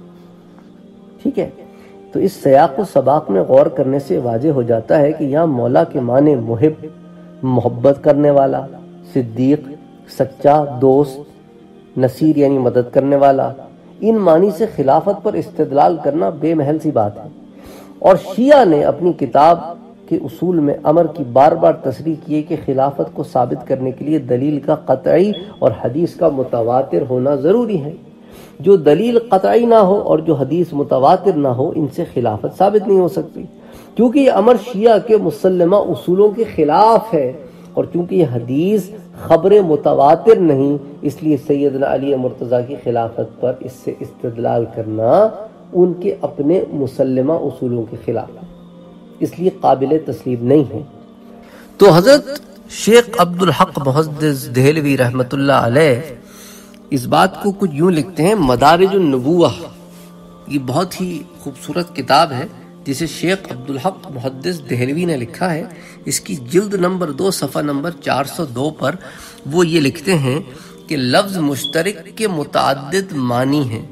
ٹھیک ہے۔ تو اس سیاق و سباق میں غور کرنے سے واضح ہو جاتا ہے کہ یہاں مولا کے معنی محب، محبت کرنے والا، صدیق، سچا دوست، نصیر یعنی مدد کرنے والا، ان معنی سے خلافت پر استدلال کرنا بے محل سی بات ہے۔ اور شیعہ نے اپنی کتاب کے اصول میں امر کی بار بار تصریح کی ہے کہ خلافت کو ثابت کرنے کے لیے دلیل کا قطعی اور حدیث کا متواتر ہونا ضروری ہے۔ جو دلیل قطعی نہ ہو اور جو حدیث متواتر نہ ہو، ان سے خلافت ثابت نہیں ہو سکتی، کیونکہ یہ امر شیعہ کے مسلمہ اصولوں کے خلاف ہے، اور چونکہ یہ حدیث خبر متواتر نہیں، اس لیے سیدنا علی مرتضیٰ کی خلافت پر اس سے استدلال کرنا ان کے اپنے مسلمہ اصولوں کے خلاف ہے، اس لیے قابل تسلیم نہیں ہے۔ تو حضرت شیخ عبد الحق محدث دہلوی رحمۃ اللہ علیہ اس بات کو کچھ یوں لکھتے ہیں، مدارج النبوہ، یہ بہت ہی خوبصورت کتاب ہے جسے شیخ عبد الحق محدث دہلوی نے لکھا ہے۔ اس کی جلد نمبر دو صفحہ نمبر چار سو دو پر وہ یہ لکھتے ہیں کہ لفظ مشترک کے متعدد معنی ہیں،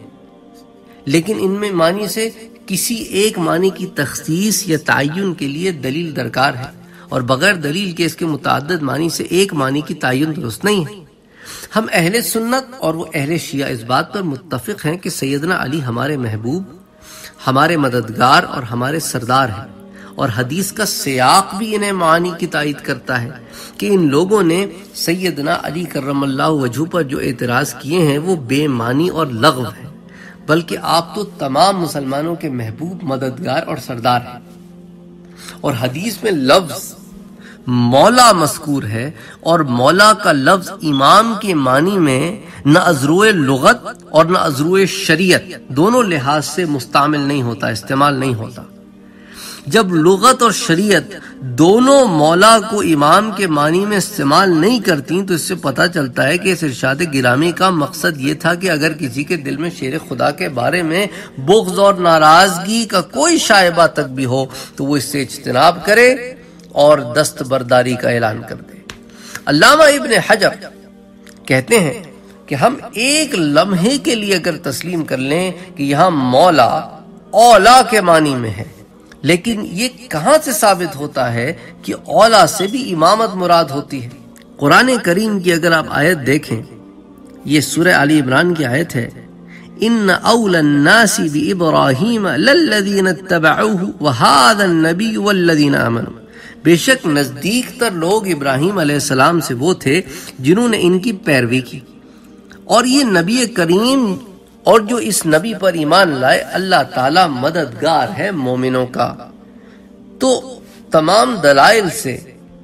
لیکن ان میں معنی سے کسی ایک معنی کی تخصیص یا تعین کے لیے دلیل درکار ہے، اور بغیر دلیل کے اس کے متعدد معنی سے ایک معنی کی تعین درست نہیں ہے۔ ہم اہل سنت اور وہ اہل شیعہ اس بات پر متفق ہیں کہ سیدنا علی ہمارے محبوب، ہمارے مددگار اور ہمارے سردار ہیں، اور حدیث کا سیاق بھی انہیں معانی کی تائید کرتا ہے کہ ان لوگوں نے سیدنا علی کرم اللہ وجہہ پر جو اعتراض کیے ہیں وہ بے معنی اور لغو ہیں، بلکہ آپ تو تمام مسلمانوں کے محبوب، مددگار اور سردار ہیں۔ اور حدیث میں لفظ مولا مذکور ہے، اور مولا کا لفظ امام کے معنی میں نہ ازروع لغت اور نہ ازروع شریعت دونوں لحاظ سے مستعمل نہیں ہوتا، استعمال نہیں ہوتا۔ جب لغت اور شریعت دونوں مولا کو امام کے معنی میں استعمال نہیں کرتی تو اس سے پتہ چلتا ہے کہ اس ارشاد گرامی کا مقصد یہ تھا کہ اگر کسی کے دل میں شیر خدا کے بارے میں بغض اور ناراضگی کا کوئی شائبہ تک بھی ہو تو وہ اس سے اجتناب کرے اور دستبرداری کا اعلان کر دے۔ علامہ ابن حجر کہتے ہیں کہ ہم ایک لمحے کے لیے اگر تسلیم کر لیں کہ یہاں مولا اولا کے معنی میں ہے، لیکن یہ کہاں سے ثابت ہوتا ہے کہ اولا سے بھی امامت مراد ہوتی ہے؟ قرآن کریم کی اگر آپ آیت دیکھیں، یہ سورہ آل عمران کی آیت ہے، ان اول الناس بابراہیم للذین اتبعوہ وہذا النبی والذین آمنوا، بے شک نزدیک تر لوگ ابراہیم علیہ السلام سے وہ تھے جنہوں نے ان کی پیروی کی، اور یہ نبی کریم اور جو اس نبی پر ایمان لائے، اللہ تعالی مددگار ہے مومنوں کا۔ تو تمام دلائل سے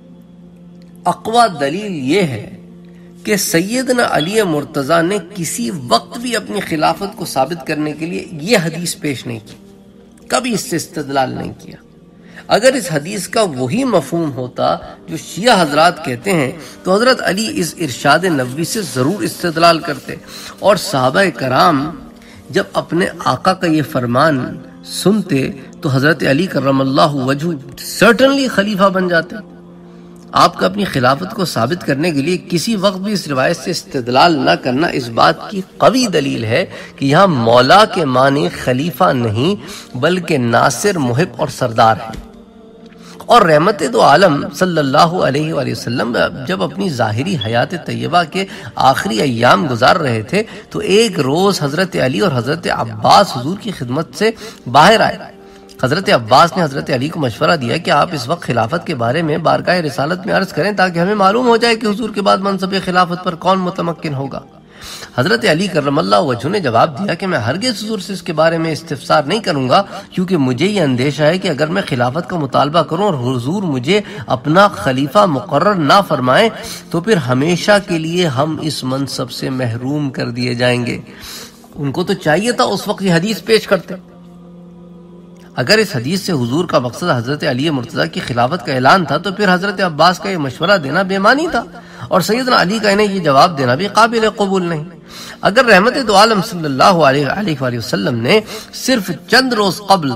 اقوی دلیل یہ ہے کہ سیدنا علی مرتضیٰ نے کسی وقت بھی اپنی خلافت کو ثابت کرنے کے لیے یہ حدیث پیش نہیں کی۔ کبھی اس سے استدلال نہیں کیا۔ اگر اس حدیث کا وہی مفہوم ہوتا جو شیعہ حضرات کہتے ہیں تو حضرت علی اس ارشاد نبوی سے ضرور استدلال کرتے، اور صحابہ کرام جب اپنے آقا کا یہ فرمان سنتے تو حضرت علی کرم اللہ وجہہ سرٹنلی خلیفہ بن جاتے۔ آپ کا اپنی خلافت کو ثابت کرنے کے لیے کسی وقت بھی اس روایت سے استدلال نہ کرنا اس بات کی قوی دلیل ہے کہ یہاں مولا کے معنی خلیفہ نہیں بلکہ ناصر، محب اور سردار ہے۔ اور رحمت دو عالم صلی اللہ علیہ وآلہ وسلم جب اپنی ظاہری حیات طیبہ کے آخری ایام گزار رہے تھے تو ایک روز حضرت علی اور حضرت عباس حضور کی خدمت سے باہر آئے۔ حضرت عباس نے حضرت علی کو مشورہ دیا کہ آپ اس وقت خلافت کے بارے میں بارگاہ رسالت میں عرض کریں تاکہ ہمیں معلوم ہو جائے کہ حضور کے بعد منصب خلافت پر کون متمکن ہوگا۔ حضرت علی کرم اللہ وجہہ نے جواب دیا کہ میں ہرگز حضور سے اس کے بارے میں استفسار نہیں کروں گا، کیونکہ مجھے یہ اندیشہ ہے کہ اگر میں خلافت کا مطالبہ کروں اور حضور مجھے اپنا خلیفہ مقرر نہ فرمائیں تو پھر ہمیشہ کے لیے ہم اس منصب سے محروم کر دیے جائیں گے۔ ان کو تو چاہیے تھا اس وقت یہ حدیث پیش کرتے۔ اگر اس حدیث سے حضور کا مقصد حضرت علی مرتضیٰ کی خلافت کا اعلان تھا تو پھر حضرت عباس کا یہ مشورہ دینا بے معنی تھا، اور سیدنا علی کا انہیں یہ جواب دینا بھی قابل قبول نہیں۔ اگر رحمت دو عالم صلی اللہ علیہ وآلہ وسلم نے صرف چند روز قبل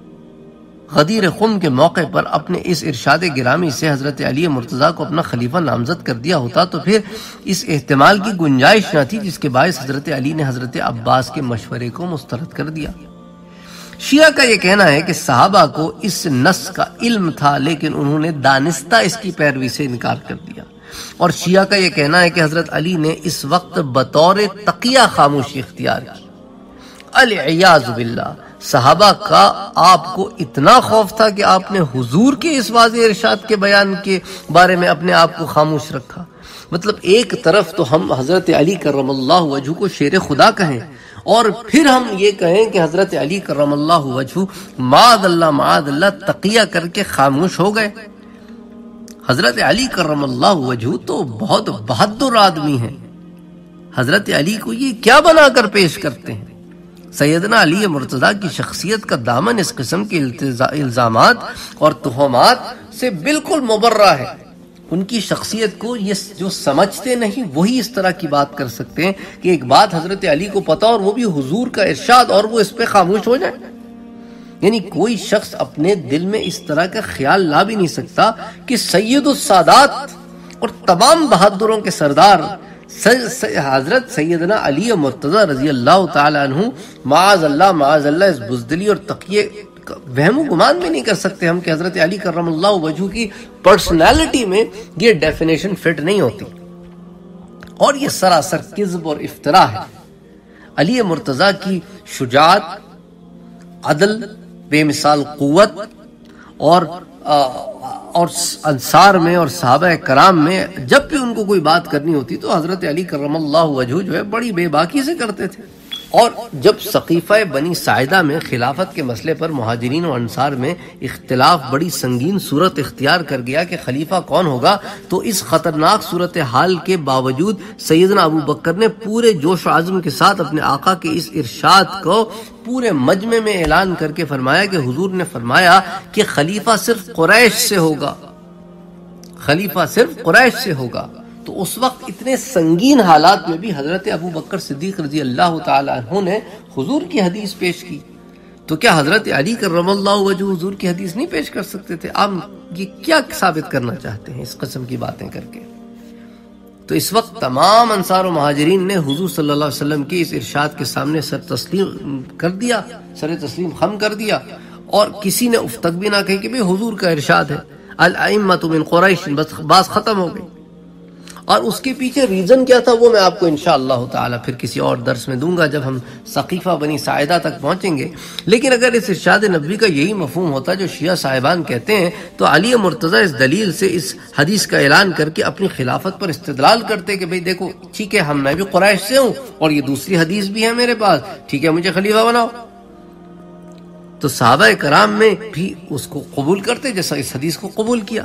غدیر خم کے موقع پر اپنے اس ارشاد گرامی سے حضرت علی مرتضیٰ کو اپنا خلیفہ نامزد کر دیا ہوتا تو پھر اس احتمال کی گنجائش نہ تھی جس کے باعث حضرت علی نے حضرت عباس کے مشورے کو مسترد کر دیا۔ شیعہ کا یہ کہنا ہے کہ صحابہ کو اس نص کا علم تھا لیکن انہوں نے دانستہ اس کی پیروی سے انکار کر دیا، اور شیعہ کا یہ کہنا ہے کہ حضرت علی نے اس وقت بطور تقیہ خاموشی اختیار کی۔ العیاذ باللہ، صحابہ کا آپ کو اتنا خوف تھا کہ آپ نے حضور کے اس واضح ارشاد کے بیان کے بارے میں اپنے آپ کو خاموش رکھا۔ مطلب ایک طرف تو ہم حضرت علی کرم اللہ وجہہ کو شیر خدا کہیں، اور پھر ہم یہ کہیں کہ حضرت علی کرم اللہ وجہہ معاذ اللہ معاذ اللہ تقیہ کر کے خاموش ہو گئے۔ حضرت علی کرم اللہ وجہہ تو بہت بہادر آدمی ہیں، حضرت علی کو یہ کیا بنا کر پیش کرتے ہیں؟ سیدنا علی مرتضیٰ کی شخصیت کا دامن اس قسم کے الزامات اور تہمات سے بالکل مبرہ ہے۔ ان کی شخصیت کو یہ جو سمجھتے نہیں وہی اس طرح کی بات کر سکتے ہیں کہ ایک بات حضرت علی کو پتا اور وہ بھی حضور کا ارشاد اور وہ اس پہ خاموش ہو جائے۔ یعنی کوئی شخص اپنے دل میں اس طرح کا خیال لا بھی نہیں سکتا کہ سید السادات اور تمام بہادروں کے سردار حضرت سیدنا علی مرتضیٰ رضی اللہ تعالی عنہ معاذ اللہ معاذ اللہ اس بزدلی اور تقیے وہم و گمان بھی نہیں کر سکتے ہم کہ حضرت علی کرم اللہ وجہہ کی پرسنالٹی میں یہ ڈیفینیشن فٹ نہیں ہوتی، اور یہ سراسر کذب اور افتراء ہے۔ علی مرتضیٰ کی شجاعت، عدل، بے مثال قوت اور اور انصار میں اور صحابہ کرام میں جب بھی ان کو کوئی بات کرنی ہوتی تو حضرت علی کرم اللہ وجہہ جو ہے بڑی بے باکی سے کرتے تھے۔ اور جب سقیفہ بنی ساعدہ میں خلافت کے مسئلے پر مہاجرین و انصار میں اختلاف بڑی سنگین صورت اختیار کر گیا کہ خلیفہ کون ہوگا، تو اس خطرناک صورتحال کے باوجود سیدنا ابو بکر نے پورے جوش و عزم کے ساتھ اپنے آقا کے اس ارشاد کو پورے مجمع میں اعلان کر کے فرمایا کہ حضور نے فرمایا کہ خلیفہ صرف قریش سے ہوگا، خلیفہ صرف قریش سے ہوگا۔ تو اس وقت اتنے سنگین حالات میں بھی حضرت ابو بکر صدیق رضی اللہ تعالی عنہ نے حضور کی حدیث پیش کی، تو کیا حضرت علی کرم اللہ وجہہ حضور کی حدیث نہیں پیش کر سکتے تھے؟ آپ یہ کیا ثابت کرنا چاہتے ہیں اس قسم کی باتیں کر کے؟ تو اس وقت تمام انصار و مہاجرین نے حضور صلی اللہ علیہ وسلم کے اس ارشاد کے سامنے سر تسلیم کر دیا، سر تسلیم خم کر دیا، اور کسی نے اف تک بھی نہ کہی کہ بھئی حضور کا ارشاد ہے، الائمۃ من قریش، بس بات ختم ہو گئی۔ اور اس کے پیچھے ریزن کیا تھا وہ میں آپ کو انشاءاللہ تعالی پھر کسی اور درس میں دوں گا جب ہم سقیفہ بنی ساعدہ تک پہنچیں گے۔ لیکن اگر اس ارشاد نبوی کا یہی مفہوم ہوتا جو شیعہ صاحبان کہتے ہیں تو علی مرتضیٰ اس دلیل سے اس حدیث کا اعلان کر کے اپنی خلافت پر استدلال کرتے کہ بھئی دیکھو ٹھیک ہے ہم میں بھی قریش سے ہوں اور یہ دوسری حدیث بھی ہے میرے پاس، ٹھیک ہے مجھے خلیفہ بناؤ، تو صحابہ کرام میں بھی اس کو قبول کرتے جیسا اس حدیث کو قبول کیا۔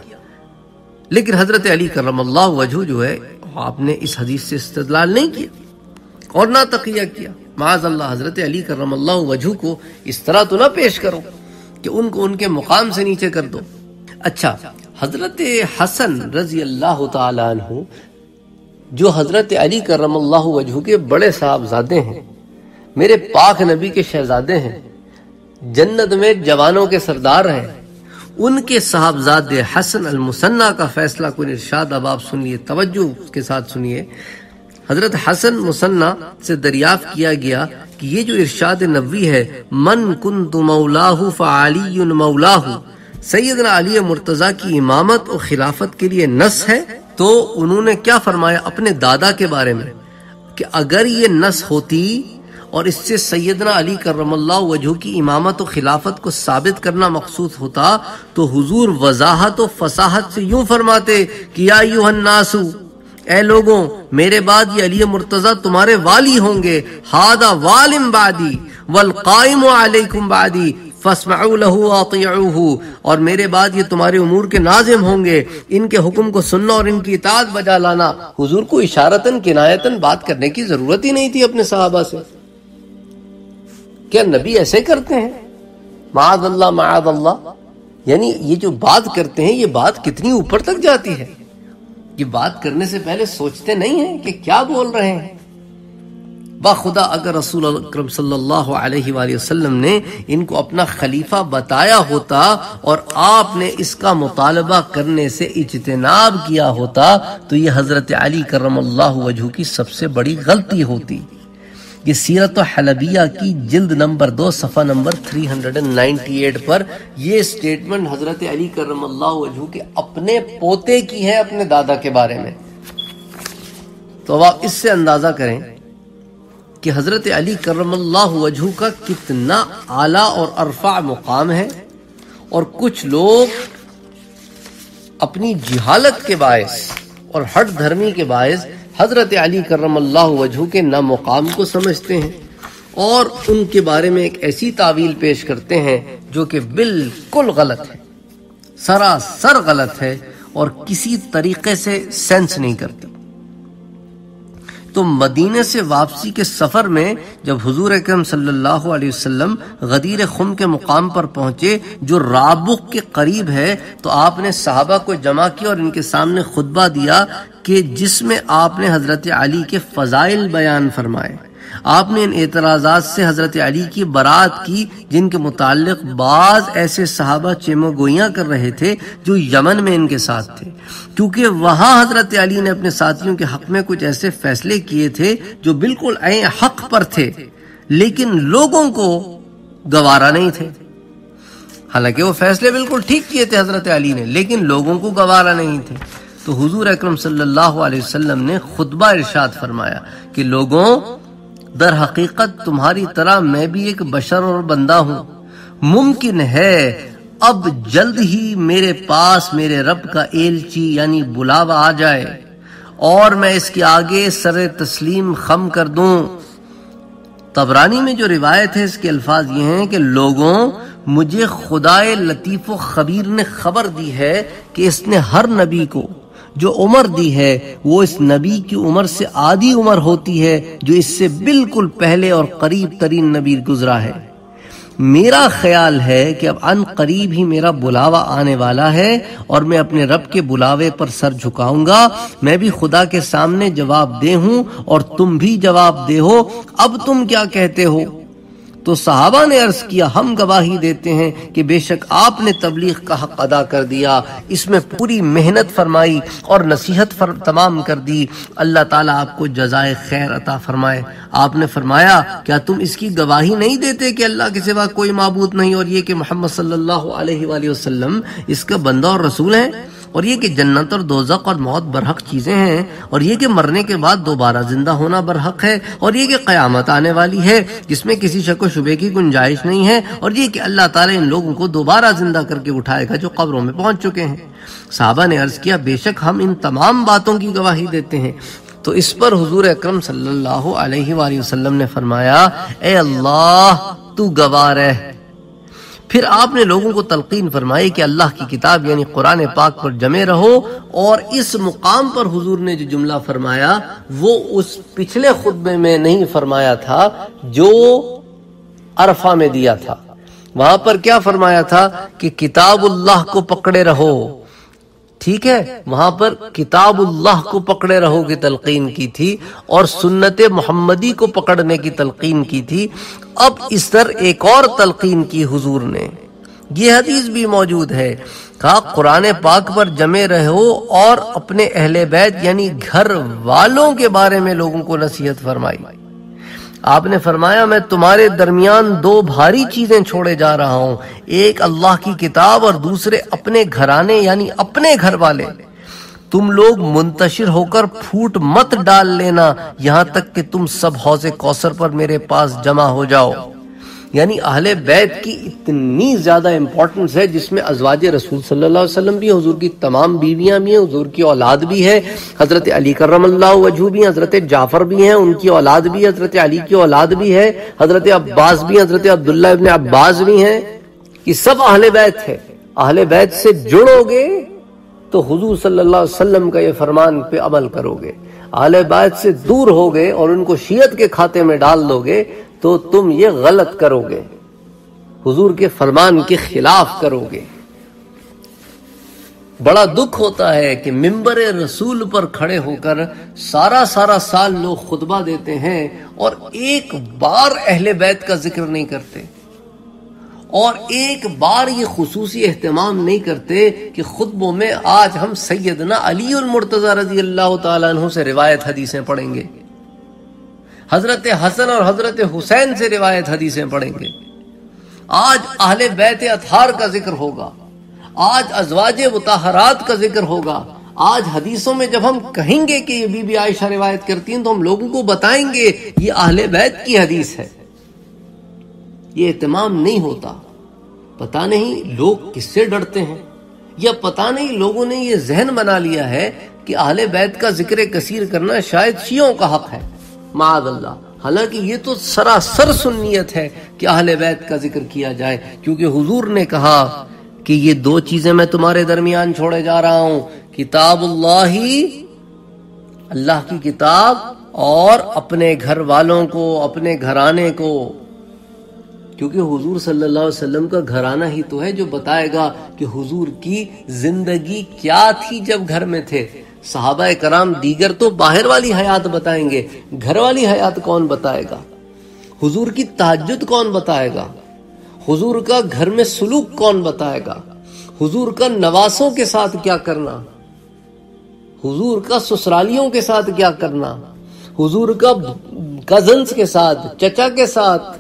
لیکن حضرت علی کرم اللہ وجہہ جو ہے آپ نے اس حدیث سے استدلال نہیں کیا۔ اور نہ تقیہ کیا. معاذ اللہ حضرت علی کرم اللہ وجہ کو اس طرح تو نہ پیش کرو کہ ان کو ان کے مقام سے نیچے کر دو. اچھا، حضرت حسن رضی اللہ تعالی عنہ جو حضرت علی کرم اللہ وجہ کے بڑے صاحبزادے ہیں، میرے پاک نبی کے شہزادے ہیں، جنت میں جوانوں کے سردار ہیں، ان کے صاحبزادے حسن المثنی کا فیصلہ کن ارشاد اب آپ سنیے، توجہ کے ساتھ سنیے. حضرت حسن مثنی سے دریافت کیا گیا کہ یہ جو ارشاد نبوی ہے، من کنت مولاہ فعلی مولاہ، سیدنا علی مرتضیٰ کی امامت اور خلافت کے لیے نص ہے. تو انہوں نے کیا فرمایا اپنے دادا کے بارے میں کہ اگر یہ نص ہوتی اور اس سے سیدنا علی کرم اللہ وجہ کی امامت و خلافت کو ثابت کرنا مقصود ہوتا تو حضور وضاحت و فصاحت سے یوں فرماتے کہ یا ایھا الناس، اے لوگوں، میرے بعد یہ علی مرتضیٰ تمہارے والی ہوں گے. ھذا والم بعدی والقائم علیکم بعدی فاسمعوا لہ واطیعوہ، اور میرے بعد یہ تمہارے امور کے ناظم ہوں گے، ان کے حکم کو سننا اور ان کی اطاعت بجا لانا. حضور کو اشارتاً کنایتاً بات کرنے کی ضرورت ہی نہیں تھی اپنے صحابہ سے. کیا نبی ایسے کرتے ہیں؟ معاذ اللہ معاذ اللہ. یعنی یہ جو بات کرتے ہیں یہ بات کتنی اوپر تک جاتی ہے. یہ بات کرنے سے پہلے سوچتے نہیں ہیں کہ کیا بول رہے ہیں. باخدا اگر رسول اکرم صلی اللہ علیہ وآلہ وسلم نے ان کو اپنا خلیفہ بتایا ہوتا اور آپ نے اس کا مطالبہ کرنے سے اجتناب کیا ہوتا تو یہ حضرت علی کرم اللہ وجہ کی سب سے بڑی غلطی ہوتی. یہ سیرت حلبیہ کی جلد نمبر دو صفحہ نمبر تین سو اٹھانوے پر یہ سٹیٹمنٹ حضرت علی کرم اللہ وجہ کے اپنے پوتے کی ہے اپنے دادا کے بارے میں. تو آپ اس سے اندازہ کریں کہ حضرت علی کرم اللہ وجہ کا کتنا اعلیٰ اور ارفع مقام ہے، اور کچھ لوگ اپنی جہالت کے باعث اور ہٹ دھرمی کے باعث حضرت علی کرم اللہ وجہ کے نہ مقام کو سمجھتے ہیں اور ان کے بارے میں ایک ایسی تعویل پیش کرتے ہیں جو کہ بالکل غلط ہے، سراسر غلط ہے اور کسی طریقے سے سینس نہیں کرتی. تو مدینے سے واپسی کے سفر میں جب حضور اکرم صلی اللہ علیہ وسلم غدیر خم کے مقام پر پہنچے جو رابغ کے قریب ہے، تو آپ نے صحابہ کو جمع کیا اور ان کے سامنے خطبہ دیا کہ جس میں آپ نے حضرت علی کے فضائل بیان فرمائے. آپ نے ان اعتراضات سے حضرت علی کی برات کی جن کے متعلق بعض ایسے صحابہ چیمو گوئیاں کر رہے تھے جو یمن میں ان کے ساتھ تھے، کیونکہ وہاں حضرت علی نے اپنے ساتھیوں کے حق میں کچھ ایسے فیصلے کیے تھے جو بالکل عین حق پر تھے لیکن لوگوں کو گوارا نہیں تھے. حالانکہ وہ فیصلے بالکل ٹھیک کیے تھے حضرت علی نے لیکن لوگوں کو گوارا نہیں تھے. تو حضور اکرم صلی اللہ علیہ وسلم نے خطبہ ارشاد فرمایا کہ لوگوں، در حقیقت تمہاری طرح میں بھی ایک بشر اور بندہ ہوں. ممکن ہے اب جلد ہی میرے پاس میرے رب کا ایلچی یعنی بلاوا آ جائے اور میں اس کے آگے سر تسلیم خم کر دوں. طبرانی میں جو روایت ہے اس کے الفاظ یہ ہیں کہ لوگوں، مجھے خدائے لطیف و خبیر نے خبر دی ہے کہ اس نے ہر نبی کو جو عمر دی ہے وہ اس نبی کی عمر سے آدھی عمر ہوتی ہے جو اس سے بالکل پہلے اور قریب ترین نبی گزرا ہے. میرا خیال ہے کہ اب ان قریب ہی میرا بلاوا آنے والا ہے اور میں اپنے رب کے بلاوے پر سر جھکاؤں گا. میں بھی خدا کے سامنے جواب دہ ہوں اور تم بھی جواب دہ ہو. اب تم کیا کہتے ہو؟ تو صحابہ نے عرض کیا، ہم گواہی دیتے ہیں کہ بے شک آپ نے تبلیغ کا حق ادا کر دیا، اس میں پوری محنت فرمائی اور نصیحت فر تمام کر دی. اللہ تعالیٰ آپ کو جزائے خیر عطا فرمائے. آپ نے فرمایا، کیا تم اس کی گواہی نہیں دیتے کہ اللہ کے سوا کوئی معبود نہیں اور یہ کہ محمد صلی اللہ علیہ وآلہ وسلم اس کا بندہ اور رسول ہیں، اور یہ کہ جنت اور دوزخ اور موت برحق چیزیں ہیں، اور یہ کہ مرنے کے بعد دوبارہ زندہ ہونا برحق ہے، اور یہ کہ قیامت آنے والی ہے جس میں کسی شک و شبے کی گنجائش نہیں ہے، اور یہ کہ اللہ تعالیٰ ان لوگوں کو دوبارہ زندہ کر کے اٹھائے گا جو قبروں میں پہنچ چکے ہیں. صحابہ نے عرض کیا، بے شک ہم ان تمام باتوں کی گواہی دیتے ہیں. تو اس پر حضور اکرم صلی اللہ علیہ وآلہ وسلم نے فرمایا، اے اللہ تو گواہ رہ، پھر آپ نے لوگوں کو تلقین فرمائی کہ اللہ کی کتاب یعنی قرآن پاک پر جمے رہو، اور اس مقام پر حضور نے جو جملہ فرمایا وہ اس پچھلے خطبے میں نہیں فرمایا تھا جو عرفہ میں دیا تھا۔ وہاں پر کیا فرمایا تھا کہ کتاب اللہ کو پکڑے رہو، ٹھیک ہے، وہاں پر کتاب اللہ کو پکڑے رہو کی تلقین کی تھی اور سنت محمدی کو پکڑنے کی تلقین کی تھی۔ اب اس طرح ایک اور تلقین کی حضور نے، یہ حدیث بھی موجود ہے، کہا قرآن پاک پر جمے رہو اور اپنے اہل بیت یعنی گھر والوں کے بارے میں لوگوں کو نصیحت فرمائی۔ آپ نے فرمایا میں تمہارے درمیان دو بھاری چیزیں چھوڑے جا رہا ہوں، ایک اللہ کی کتاب اور دوسرے اپنے گھرانے یعنی اپنے گھر والے۔ تم لوگ منتشر ہو کر پھوٹ مت ڈال لینا یہاں تک کہ تم سب حوض کوثر پر میرے پاس جمع ہو جاؤ۔ یعنی اہل بیت کی اتنی زیادہ امپورٹنس ہے، جس میں ازواج رسول صلی اللہ علیہ وسلم بھی ہیں، حضور کی تمام بیویاں بھی ہیں، حضور کی اولاد بھی ہے، حضرت علی کرم اللہ وجہہ بھی ہیں، حضرت جعفر بھی ہیں، ان کی اولاد بھی ہے، حضرت علی کی اولاد بھی ہے، حضرت عباس بھی، حضرت عبداللہ ابن عباس بھی ہیں، یہ سب اہل بیت ہے۔ اہل بیت سے جڑو گے تو حضور صلی اللہ علیہ وسلم کا یہ فرمان پہ عمل کرو گے، اہل بیت سے دور ہو گے اور ان کو شیعت کے کھاتے میں ڈال دو گے تو تم یہ غلط کرو گے، حضور کے فرمان کے خلاف کرو گے۔ بڑا دکھ ہوتا ہے کہ ممبر رسول پر کھڑے ہو کر سارا سارا سال لوگ خطبہ دیتے ہیں اور ایک بار اہل بیت کا ذکر نہیں کرتے، اور ایک بار یہ خصوصی اہتمام نہیں کرتے کہ خطبوں میں آج ہم سیدنا علی المرتضی رضی اللہ تعالیٰ عنہ سے روایت حدیثیں پڑھیں گے، حضرت حسن اور حضرت حسین سے روایت حدیثیں پڑھیں گے، آج اہل بیت اطہار کا ذکر ہوگا، آج ازواج مطہرات کا ذکر ہوگا، آج حدیثوں میں جب ہم کہیں گے کہ یہ بی بی عائشہ روایت کرتی ہیں تو ہم لوگوں کو بتائیں گے یہ اہل بیت کی حدیث ہے۔ یہ اہتمام نہیں ہوتا، پتہ نہیں لوگ کس سے ڈرتے ہیں، یا پتہ نہیں لوگوں نے یہ ذہن بنا لیا ہے کہ اہل بیت کا ذکر کثیر کرنا شاید شیعوں کا حق ہے، معاذ اللہ۔ حالانکہ یہ تو سراسر سنیت ہے کہ اہل بیت کا ذکر کیا جائے، کیونکہ حضور نے کہا کہ یہ دو چیزیں میں تمہارے درمیان چھوڑے جا رہا ہوں، کتاب اللہ، اللہ کی کتاب، اور اپنے گھر والوں کو، اپنے گھرانے کو، کیونکہ حضور صلی اللہ علیہ وسلم کا گھرانہ ہی تو ہے جو بتائے گا کہ حضور کی زندگی کیا تھی جب گھر میں تھے۔ صحابہ کرام دیگر تو باہر والی حیات بتائیں گے، گھر والی حیات کون بتائے گا؟ حضور کی تہجد کون بتائے گا؟ حضور کا گھر میں سلوک کون بتائے گا؟ حضور کا نواسوں کے ساتھ کیا کرنا، حضور کا سسرالیوں کے ساتھ کیا کرنا، حضور کا کزنز کے ساتھ، چچا کے ساتھ،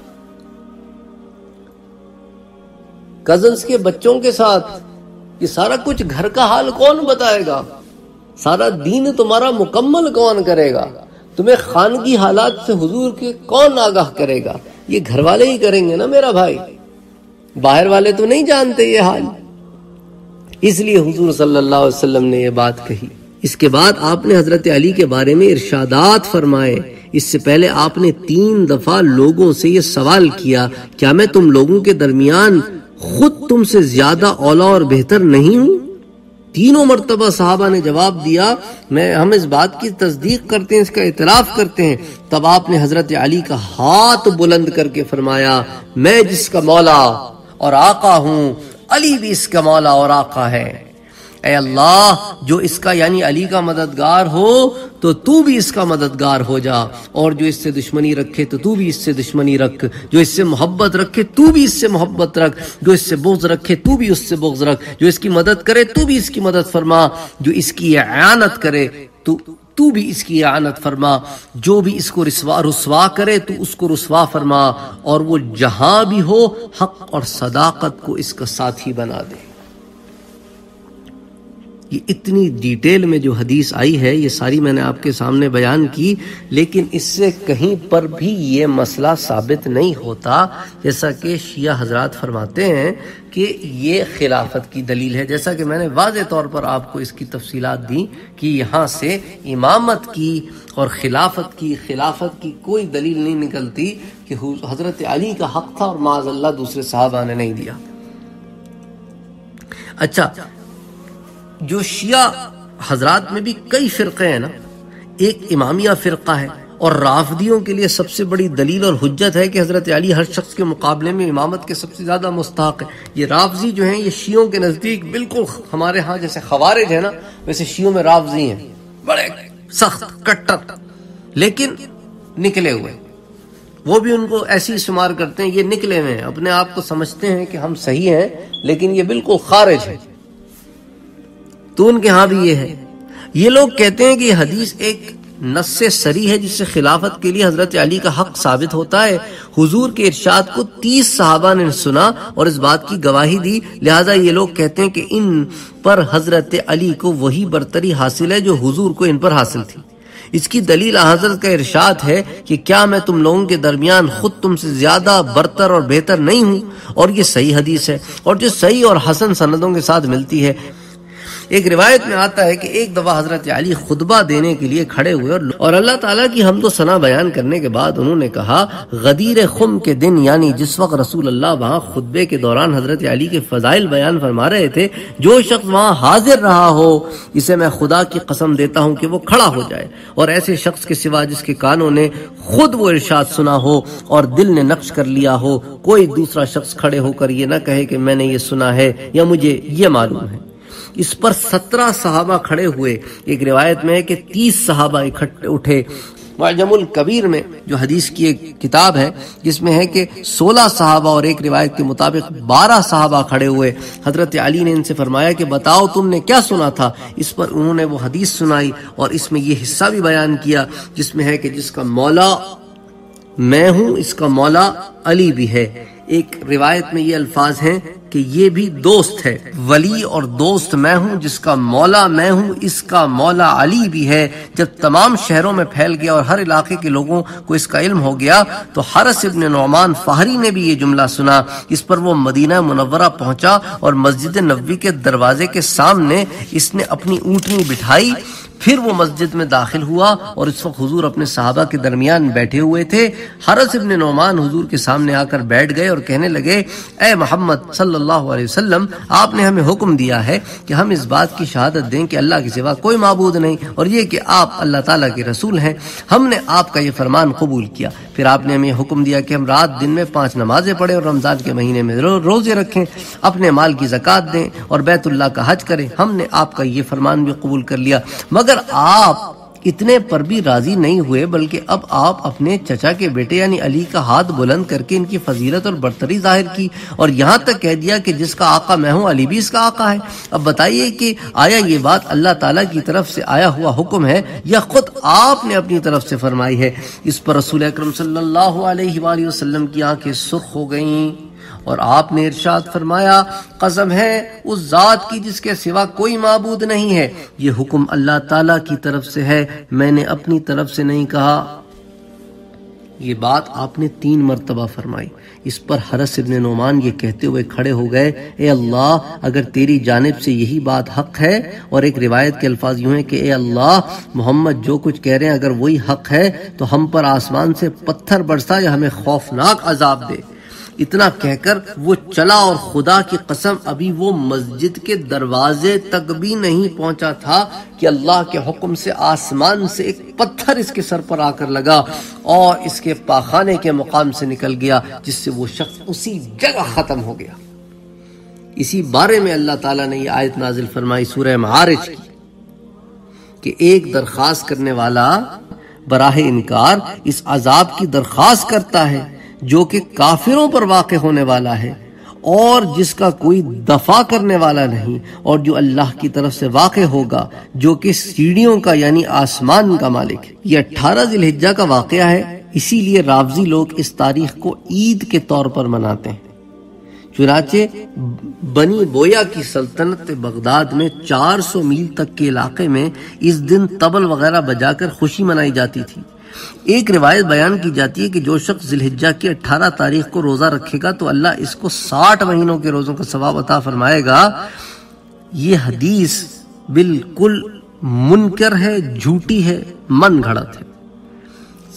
کزنز کے بچوں کے ساتھ، یہ سارا کچھ گھر کا حال کون بتائے گا؟ سارا دین تمہارا مکمل کون کرے گا؟ تمہیں خانگی حالات سے حضور کے کون آگاہ کرے گا؟ یہ گھر والے ہی کریں گے نا میرا بھائی، باہر والے تو نہیں جانتے یہ حال۔ اس لیے حضور صلی اللہ علیہ وسلم نے یہ بات کہی۔ اس کے بعد آپ نے حضرت علی کے بارے میں ارشادات فرمائے۔ اس سے پہلے آپ نے تین دفعہ لوگوں سے یہ سوال کیا، کیا میں تم لوگوں کے درمیان خود تم سے زیادہ اولا اور بہتر نہیں ہوں؟ تینوں مرتبہ صحابہ نے جواب دیا میں ہم اس بات کی تصدیق کرتے ہیں، اس کا اعتراف کرتے ہیں۔ تب آپ نے حضرت علی کا ہاتھ بلند کر کے فرمایا میں جس کا مولا اور آقا ہوں، علی بھی اس کا مولا اور آقا ہے۔ اے اللہ، جو اس کا یعنی علی کا مددگار ہو تو تو بھی اس کا مددگار ہو جا، اور جو اس سے دشمنی رکھے تو تو بھی اس سے دشمنی رکھ، جو اس سے محبت رکھے تو بھی اس سے محبت رکھ، جو اس سے بغض رکھے تو بھی اس سے بغض رکھ، جو اس کی مدد کرے تو بھی اس کی مدد فرما، جو اس کی اعانت کرے تو تو بھی اس کی اعانت فرما، جو بھی اس کو رسوا رسوا کرے تو اس کو رسوا فرما، اور وہ جہاں بھی ہو حق اور صداقت کو اس کا ساتھی بنا دے۔ یہ اتنی ڈیٹیل میں جو حدیث آئی ہے یہ ساری میں نے آپ کے سامنے بیان کی، لیکن اس سے کہیں پر بھی یہ مسئلہ ثابت نہیں ہوتا، جیسا کہ شیعہ حضرات فرماتے ہیں کہ یہ خلافت کی دلیل ہے۔ جیسا کہ میں نے واضح طور پر آپ کو اس کی تفصیلات دی کہ یہاں سے امامت کی اور خلافت کی خلافت کی کوئی دلیل نہیں نکلتی کہ حضرت علی کا حق تھا اور معاذ اللہ دوسرے صحابہ نے نہیں دیا۔ اچھا، جو شیعہ حضرات میں بھی کئی فرقے ہیں نا، ایک امامیہ فرقہ ہے، اور رافضیوں کے لیے سب سے بڑی دلیل اور حجت ہے کہ حضرت علی ہر شخص کے مقابلے میں امامت کے سب سے زیادہ مستحق ہے۔ یہ رافضی جو ہیں یہ شیعوں کے نزدیک بالکل ہمارے ہاں جیسے خوارج ہے نا، ویسے شیعوں میں رافضی ہیں، بڑے سخت کٹر، لیکن نکلے ہوئے، وہ بھی ان کو ایسی ہی شمار کرتے ہیں، یہ نکلے ہوئے ہیں، اپنے آپ کو سمجھتے ہیں کہ ہم صحیح ہیں لیکن یہ بالکل خارج ہے۔ تو ان کے ہاں بھی یہ ہے۔ یہ لوگ کہتے ہیں کہ یہ حدیث ایک نص صریح ہے جس سے خلافت کے لیے حضرت علی کا حق ثابت ہوتا ہے۔ حضور کے ارشاد کو تیس صحابہ نے سنا اور اس بات کی گواہی دی، لہذا یہ لوگ کہتے ہیں کہ ان پر حضرت علی کو وہی برتری حاصل ہے جو حضور کو ان پر حاصل تھی۔ اس کی دلیل حضرت کا ارشاد ہے کہ کیا میں تم لوگوں کے درمیان خود تم سے زیادہ برتر اور بہتر نہیں ہوں، اور یہ صحیح حدیث ہے اور جو صحیح اور حسن سندوں کے ساتھ ملتی ہے۔ ایک روایت میں آتا ہے کہ ایک دفعہ حضرت علی خطبہ دینے کے لیے کھڑے ہوئے اور اللہ تعالیٰ کی حمد و ثنا بیان کرنے کے بعد انہوں نے کہا، غدیر خم کے دن یعنی جس وقت رسول اللہ وہاں خطبے کے دوران حضرت علی کے فضائل بیان فرما رہے تھے، جو شخص وہاں حاضر رہا ہو اسے میں خدا کی قسم دیتا ہوں کہ وہ کھڑا ہو جائے، اور ایسے شخص کے سوا جس کے کانوں نے خود وہ ارشاد سنا ہو اور دل نے نقش کر لیا ہو، کوئی دوسرا شخص کھڑے ہو کر یہ نہ کہے کہ میں نے یہ سنا ہے یا مجھے یہ معلوم ہے۔ اس پر سترہ صحابہ کھڑے ہوئے۔ ایک روایت میں ہے کہ تیس صحابہ اکٹھے اٹھے۔ معجم الکبیر میں جو حدیث کی ایک کتاب ہے جس میں ہے کہ سولہ صحابہ اور ایک روایت کے مطابق بارہ صحابہ کھڑے ہوئے۔ حضرت علی نے ان سے فرمایا کہ بتاؤ تم نے کیا سنا تھا؟ اس پر انہوں نے وہ حدیث سنائی اور اس میں یہ حصہ بھی بیان کیا جس میں ہے کہ جس کا مولا میں ہوں اس کا مولا علی بھی ہے۔ ایک روایت میں یہ الفاظ ہیں کہ یہ بھی دوست ہے، ولی اور دوست میں ہوں، جس کا مولا میں ہوں اس کا مولا علی بھی ہے۔ جب تمام شہروں میں پھیل گیا اور ہر علاقے کے لوگوں کو اس کا علم ہو گیا تو حارث ابن نعمان فہری نے بھی یہ جملہ سنا۔ اس پر وہ مدینہ منورہ پہنچا اور مسجد نبوی کے دروازے کے سامنے اس نے اپنی اونٹنی بٹھائی، پھر وہ مسجد میں داخل ہوا اور اس وقت حضور اپنے صحابہ کے درمیان بیٹھے ہوئے تھے۔ حارث ابن نعمان حضور کے سامنے آ کر بیٹھ گئے اور کہنے لگے، اے محمد صلی اللہ علیہ وسلم، آپ نے ہمیں حکم دیا ہے کہ ہم اس بات کی شہادت دیں کہ اللہ کے سوا کوئی معبود نہیں اور یہ کہ آپ اللہ تعالیٰ کے رسول ہیں۔ ہم نے آپ کا یہ فرمان قبول کیا۔ پھر آپ نے ہمیں حکم دیا کہ ہم رات دن میں پانچ نمازیں پڑھیں اور رمضان کے مہینے میں روزے رکھیں، اپنے مال کی زکوٰۃ دیں اور بیت اللہ کا حج کریں۔ ہم نے آپ کا یہ فرمان بھی قبول کر لیا، مگر آپ اتنے پر بھی راضی نہیں ہوئے، بلکہ اب آپ اپنے چچا کے بیٹے یعنی علی کا ہاتھ بلند کر کے ان کی فضیلت اور برتری ظاہر کی اور یہاں تک کہہ دیا کہ جس کا آقا میں ہوں علی بھی اس کا آقا ہے۔ اب بتائیے کہ آیا یہ بات اللہ تعالیٰ کی طرف سے آیا ہوا حکم ہے یا خود آپ نے اپنی طرف سے فرمائی ہے؟ اس پر رسول اکرم صلی اللہ علیہ وآلہ وسلم کی آنکھیں سرخ ہو گئیں اور آپ نے ارشاد فرمایا، قسم ہے اس ذات کی جس کے سوا کوئی معبود نہیں ہے، یہ حکم اللہ تعالیٰ کی طرف سے ہے، میں نے اپنی طرف سے نہیں کہا۔ یہ بات آپ نے تین مرتبہ فرمائی۔ اس پر حارث ابن نعمان یہ کہتے ہوئے کھڑے ہو گئے، اے اللہ اگر تیری جانب سے یہی بات حق ہے، اور ایک روایت کے الفاظ یوں ہیں کہ اے اللہ محمد جو کچھ کہہ رہے ہیں اگر وہی حق ہے تو ہم پر آسمان سے پتھر برسا یا ہمیں خوفناک عذاب دے۔ اتنا کہہ کر وہ چلا اور خدا کی قسم ابھی وہ مسجد کے دروازے تک بھی نہیں پہنچا تھا کہ اللہ کے حکم سے آسمان سے ایک پتھر اس کے سر پر آ کر لگا اور اس کے پاخانے کے مقام سے نکل گیا، جس سے وہ شخص اسی جگہ ختم ہو گیا۔ اسی بارے میں اللہ تعالیٰ نے یہ آیت نازل فرمائی سورہ معارج کی کہ ایک درخواست کرنے والا براہ انکار اس عذاب کی درخواست کرتا ہے جو کہ کافروں پر واقع ہونے والا ہے اور جس کا کوئی دفع کرنے والا نہیں، اور جو اللہ کی طرف سے واقع ہوگا جو کہ سیڑھیوں کا یعنی آسمان کا مالک ہے۔ یہ اٹھارہ ذی الحجہ کا واقعہ ہے، اسی لیے رافضی لوگ اس تاریخ کو عید کے طور پر مناتے ہیں۔ چنانچہ بنی بویا کی سلطنت بغداد میں چار سو میل تک کے علاقے میں اس دن طبل وغیرہ بجا کر خوشی منائی جاتی تھی۔ ایک روایت بیان کی جاتی ہے کہ جو شخص ذی الحجہ کی اٹھارہ تاریخ کو روزہ رکھے گا تو اللہ اس کو ساٹھ مہینوں کے روزوں کا ثواب عطا فرمائے گا۔ یہ حدیث بالکل منکر ہے، جھوٹی ہے، من گھڑت ہے۔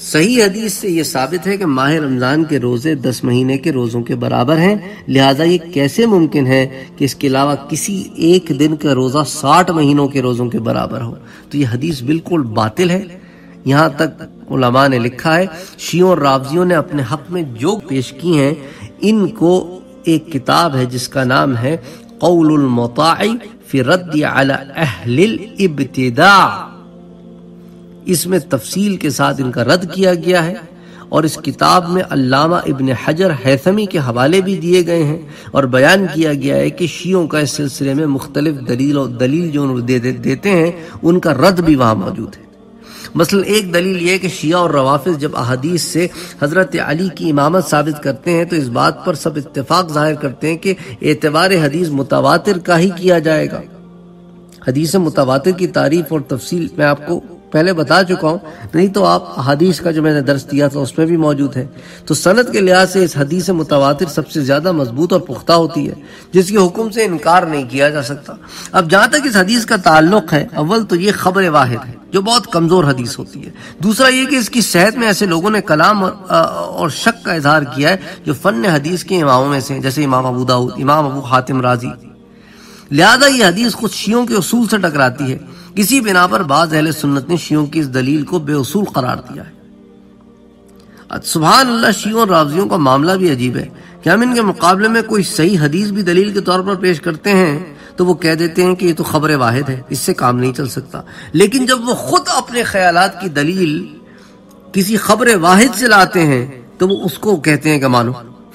صحیح حدیث سے یہ ثابت ہے کہ ماہ رمضان کے روزے دس مہینے کے روزوں کے برابر ہیں، لہٰذا یہ کیسے ممکن ہے کہ اس کے علاوہ کسی ایک دن کا روزہ ساٹھ مہینوں کے روزوں کے برابر ہو؟ تو یہ حدیث بالکل باطل ہے۔ یہاں تک علماء نے لکھا ہے، شیعوں اور رافضیوں نے اپنے حق میں جو پیش کی ہیں، ان کو ایک کتاب ہے جس کا نام ہے قول المطاع فی رد علی اہل الابتداع، اس میں تفصیل کے ساتھ ان کا رد کیا گیا ہے، اور اس کتاب میں علامہ ابن حجر ہیثمی کے حوالے بھی دیے گئے ہیں، اور بیان کیا گیا ہے کہ شیعوں کا اس سلسلے میں مختلف دلیل اور دلیل جو انہوں دیتے ہیں ان کا رد بھی وہاں موجود ہے۔ مثلا ایک دلیل یہ ہے کہ شیعہ اور روافض جب احادیث سے حضرت علی کی امامت ثابت کرتے ہیں تو اس بات پر سب اتفاق ظاہر کرتے ہیں کہ اعتبار حدیث متواتر کا ہی کیا جائے گا۔ حدیث متواتر کی تعریف اور تفصیل میں آپ کو پہلے بتا چکا ہوں، نہیں تو آپ حدیث کا جو میں نے درس دیا تھا اس میں بھی موجود ہے۔ تو سند کے لحاظ سے اس حدیث متواتر سب سے زیادہ مضبوط اور پختہ ہوتی ہے، جس کے حکم سے انکار نہیں کیا جا سکتا۔ اب جہاں تک اس حدیث کا تعلق ہے، اول تو یہ خبر واحد ہے جو بہت کمزور حدیث ہوتی ہے، دوسرا یہ کہ اس کی صحت میں ایسے لوگوں نے کلام اور شک کا اظہار کیا ہے جو فن حدیث کے اماموں میں سے ہیں، جیسے امام ابو داؤد، امام ابو حاتم رازی۔ لہذا یہ حدیث خود شیعوں کے اصول سے ٹکراتی ہے، کسی بنا پر بعض اہل سنت نے شیعوں کی اس دلیل کو بے اصول قرار دیا ہے۔ سبحان اللہ، شیعوں اور رافضیوں کا معاملہ بھی عجیب ہے کہ ہم ان کے مقابلے میں کوئی صحیح حدیث بھی دلیل کے طور پر پیش کرتے ہیں تو وہ کہہ دیتے ہیں کہ یہ تو خبر واحد ہے، اس سے کام نہیں چل سکتا، لیکن جب وہ خود اپنے خیالات کی دلیل کسی خبر واحد سے لاتے ہیں تو وہ اس کو کہتے ہیں کہ مانو۔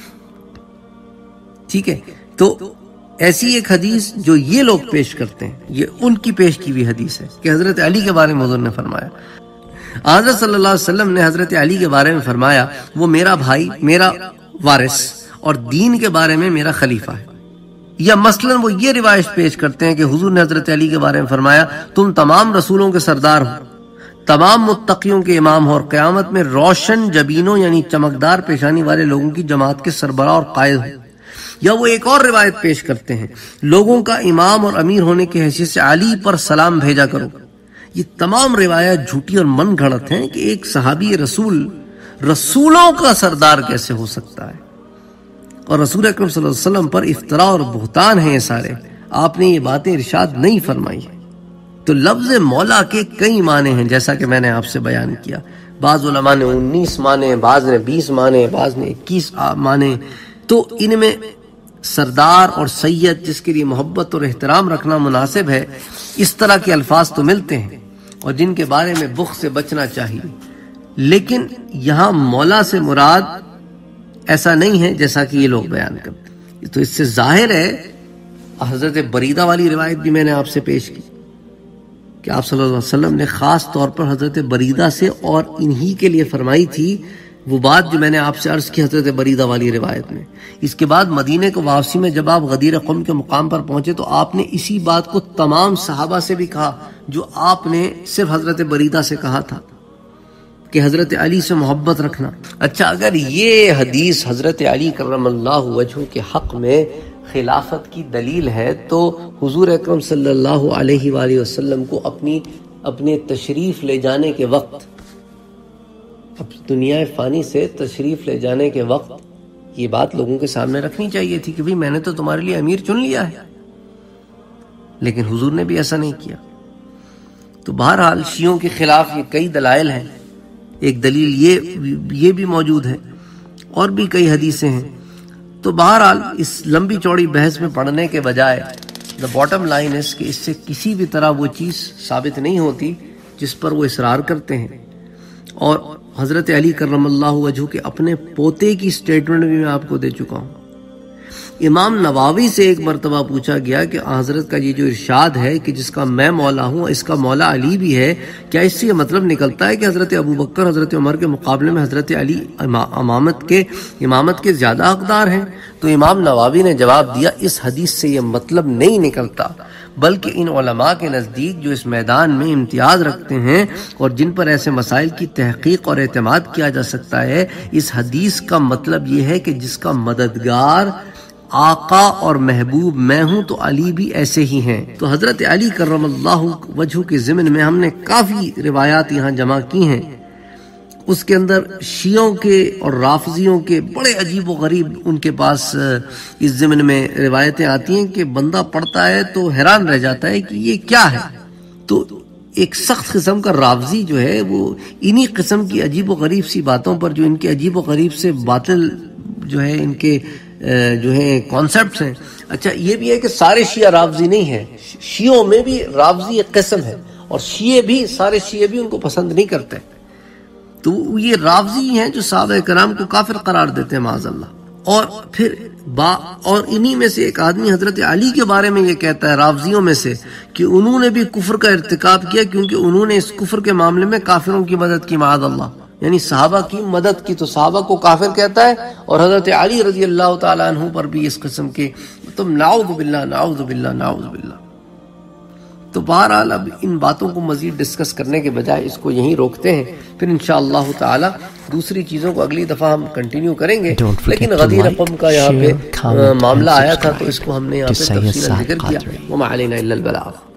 ٹھیک ہے، تو ایسی ایک حدیث جو یہ لوگ پیش کرتے ہیں، یہ ان کی پیش کی ہوئی حدیث ہے کہ حضرت علی کے بارے میں حضور نے فرمایا، حضرت صلی اللہ علیہ وسلم نے حضرت علی کے بارے میں فرمایا وہ میرا بھائی، میرا وارث اور دین کے بارے میں میرا خلیفہ ہے۔ یا مثلا وہ یہ روایت پیش کرتے ہیں کہ حضور نے حضرت علی کے بارے میں فرمایا تم تمام رسولوں کے سردار ہو، تمام متقیوں کے امام ہو، اور قیامت میں روشن جبینوں یعنی چمکدار پیشانی والے لوگوں کی جماعت کے سربراہ اور قائد ہو۔ یا وہ ایک اور روایت پیش کرتے ہیں لوگوں کا امام اور امیر ہونے کی حیثیت سے علی پر سلام بھیجا کرو۔ یہ تمام روایات جھوٹی اور من گھڑت ہیں کہ ایک صحابی رسول رسولوں کا سردار کیسے ہو سکتا ہے، اور رسول اکرم صلی اللہ علیہ وسلم پر افطراء اور بہتان ہیں یہ سارے۔ آپ نے یہ باتیں ارشاد نہیں فرمائی ہیں۔ تو لفظ مولا کے کئی معنی ہیں، جیسا کہ میں نے آپ سے بیان کیا، بعض علماء نے انیس معنی، بعض نے بیس معنی، بعض نے اکیس معنی۔ تو ان میں سردار اور سید، جس کے لیے محبت اور احترام رکھنا مناسب ہے، اس طرح کے الفاظ تو ملتے ہیں اور جن کے بارے میں بخ سے بچنا چاہیے، لیکن یہاں مولا سے مراد ایسا نہیں ہے جیسا کہ یہ لوگ بیان کرتے ہیں۔ تو اس سے ظاہر ہے، حضرت بریدہ والی روایت بھی میں نے آپ سے پیش کی کہ آپ صلی اللہ علیہ وسلم نے خاص طور پر حضرت بریدہ سے اور انہی کے لیے فرمائی تھی وہ بات جو میں نے آپ سے عرض کی حضرت بریدہ والی روایت میں۔ اس کے بعد مدینے کو واپسی میں جب آپ غدیر قوم کے مقام پر پہنچے تو آپ نے اسی بات کو تمام صحابہ سے بھی کہا جو آپ نے صرف حضرت بریدہ سے کہا تھا کہ حضرت علی سے محبت رکھنا۔ اچھا، اگر یہ حدیث حضرت علی کرم اللہ وجہہ کے حق میں خلافت کی دلیل ہے تو حضور اکرم صلی اللہ علیہ وآلہ وسلم کو اپنی اپنے تشریف لے جانے کے وقت، اب دنیا فانی سے تشریف لے جانے کے وقت یہ بات لوگوں کے سامنے رکھنی چاہیے تھی کہ بھئی میں نے تو تمہارے لیے امیر چن لیا ہے، لیکن حضور نے بھی ایسا نہیں کیا۔ تو بہرحال شیعوں کے خلاف یہ کئی دلائل ہیں، ایک دلیل یہ یہ بھی موجود ہے اور بھی کئی حدیثیں ہیں۔ تو بہرحال اس لمبی چوڑی بحث میں پڑھنے کے بجائے the bottom line is کہ اس سے کسی بھی طرح وہ چیز ثابت نہیں ہوتی جس پر وہ اصرار کرتے ہیں۔ اور حضرت علی کرم اللہ وجہہ کے اپنے پوتے کی سٹیٹمنٹ بھی میں آپ کو دے چکا ہوں۔ امام نووی سے ایک مرتبہ پوچھا گیا کہ حضرت کا یہ جو ارشاد ہے کہ جس کا میں مولا ہوں اس کا مولا علی بھی ہے، کیا اس سے یہ مطلب نکلتا ہے کہ حضرت ابو بکر حضرت عمر کے مقابلے میں حضرت علی امامت کے امامت کے زیادہ حقدار ہیں؟ تو امام نووی نے جواب دیا اس حدیث سے یہ مطلب نہیں نکلتا، بلکہ ان علماء کے نزدیک جو اس میدان میں امتیاز رکھتے ہیں اور جن پر ایسے مسائل کی تحقیق اور اعتماد کیا جا سکتا ہے، اس حدیث کا مطلب یہ ہے کہ جس کا مددگار آقا اور محبوب میں ہوں تو علی بھی ایسے ہی ہیں۔ تو حضرت علی کرم اللہ وجہہ کے ضمن میں ہم نے کافی روایات یہاں جمع کی ہیں اس کے اندر شیعوں کے اور رافضیوں کے بڑے عجیب و غریب ان کے پاس اس ضمن میں روایتیں آتی ہیں کہ بندہ پڑھتا ہے تو حیران رہ جاتا ہے کہ یہ کیا ہے. تو ایک سخت قسم کا رافضی جو ہے وہ انہی قسم کی عجیب و غریب سی باتوں پر، جو ان کے عجیب و غریب سے باطل جو ہے ان کے جو ہیں کانسیپٹس ہیں. اچھا یہ بھی ہے کہ سارے شیعہ رافضی نہیں ہیں، شیعوں میں بھی رافضی ایک قسم ہے، اور شیعہ بھی سارے شیعہ بھی ان کو پسند نہیں کرتے. تو یہ رافضی ہیں جو صحابہ کرام کو کافر قرار دیتے ہیں معاذ اللہ. اور پھر با اور انہی میں سے ایک آدمی حضرت علی کے بارے میں یہ کہتا ہے رافضیوں میں سے کہ انہوں نے بھی کفر کا ارتکاب کیا کیونکہ انہوں نے اس کفر کے معاملے میں کافروں کی مدد کی معاذ اللہ، یعنی صحابہ کی مدد کی. تو صحابہ کو کافر کہتا ہے، اور حضرت علی رضی اللہ تعالیٰ عنہ پر بھی اس قسم کے، تم نعوذ باللہ نعوذ باللہ نعوذ باللہ. تو بہرحال اب ان باتوں کو مزید ڈسکس کرنے کے بجائے اس کو یہیں روکتے ہیں، پھر انشاءاللہ تعالی دوسری چیزوں کو اگلی دفعہ ہم کنٹینیو کریں گے. لیکن غدیر قوم کا یہاں پہ معاملہ آیا تھا تو اس کو ہم نے یہاں پہ تفصیل ذکر کیا. وما علینا الا البلاغ.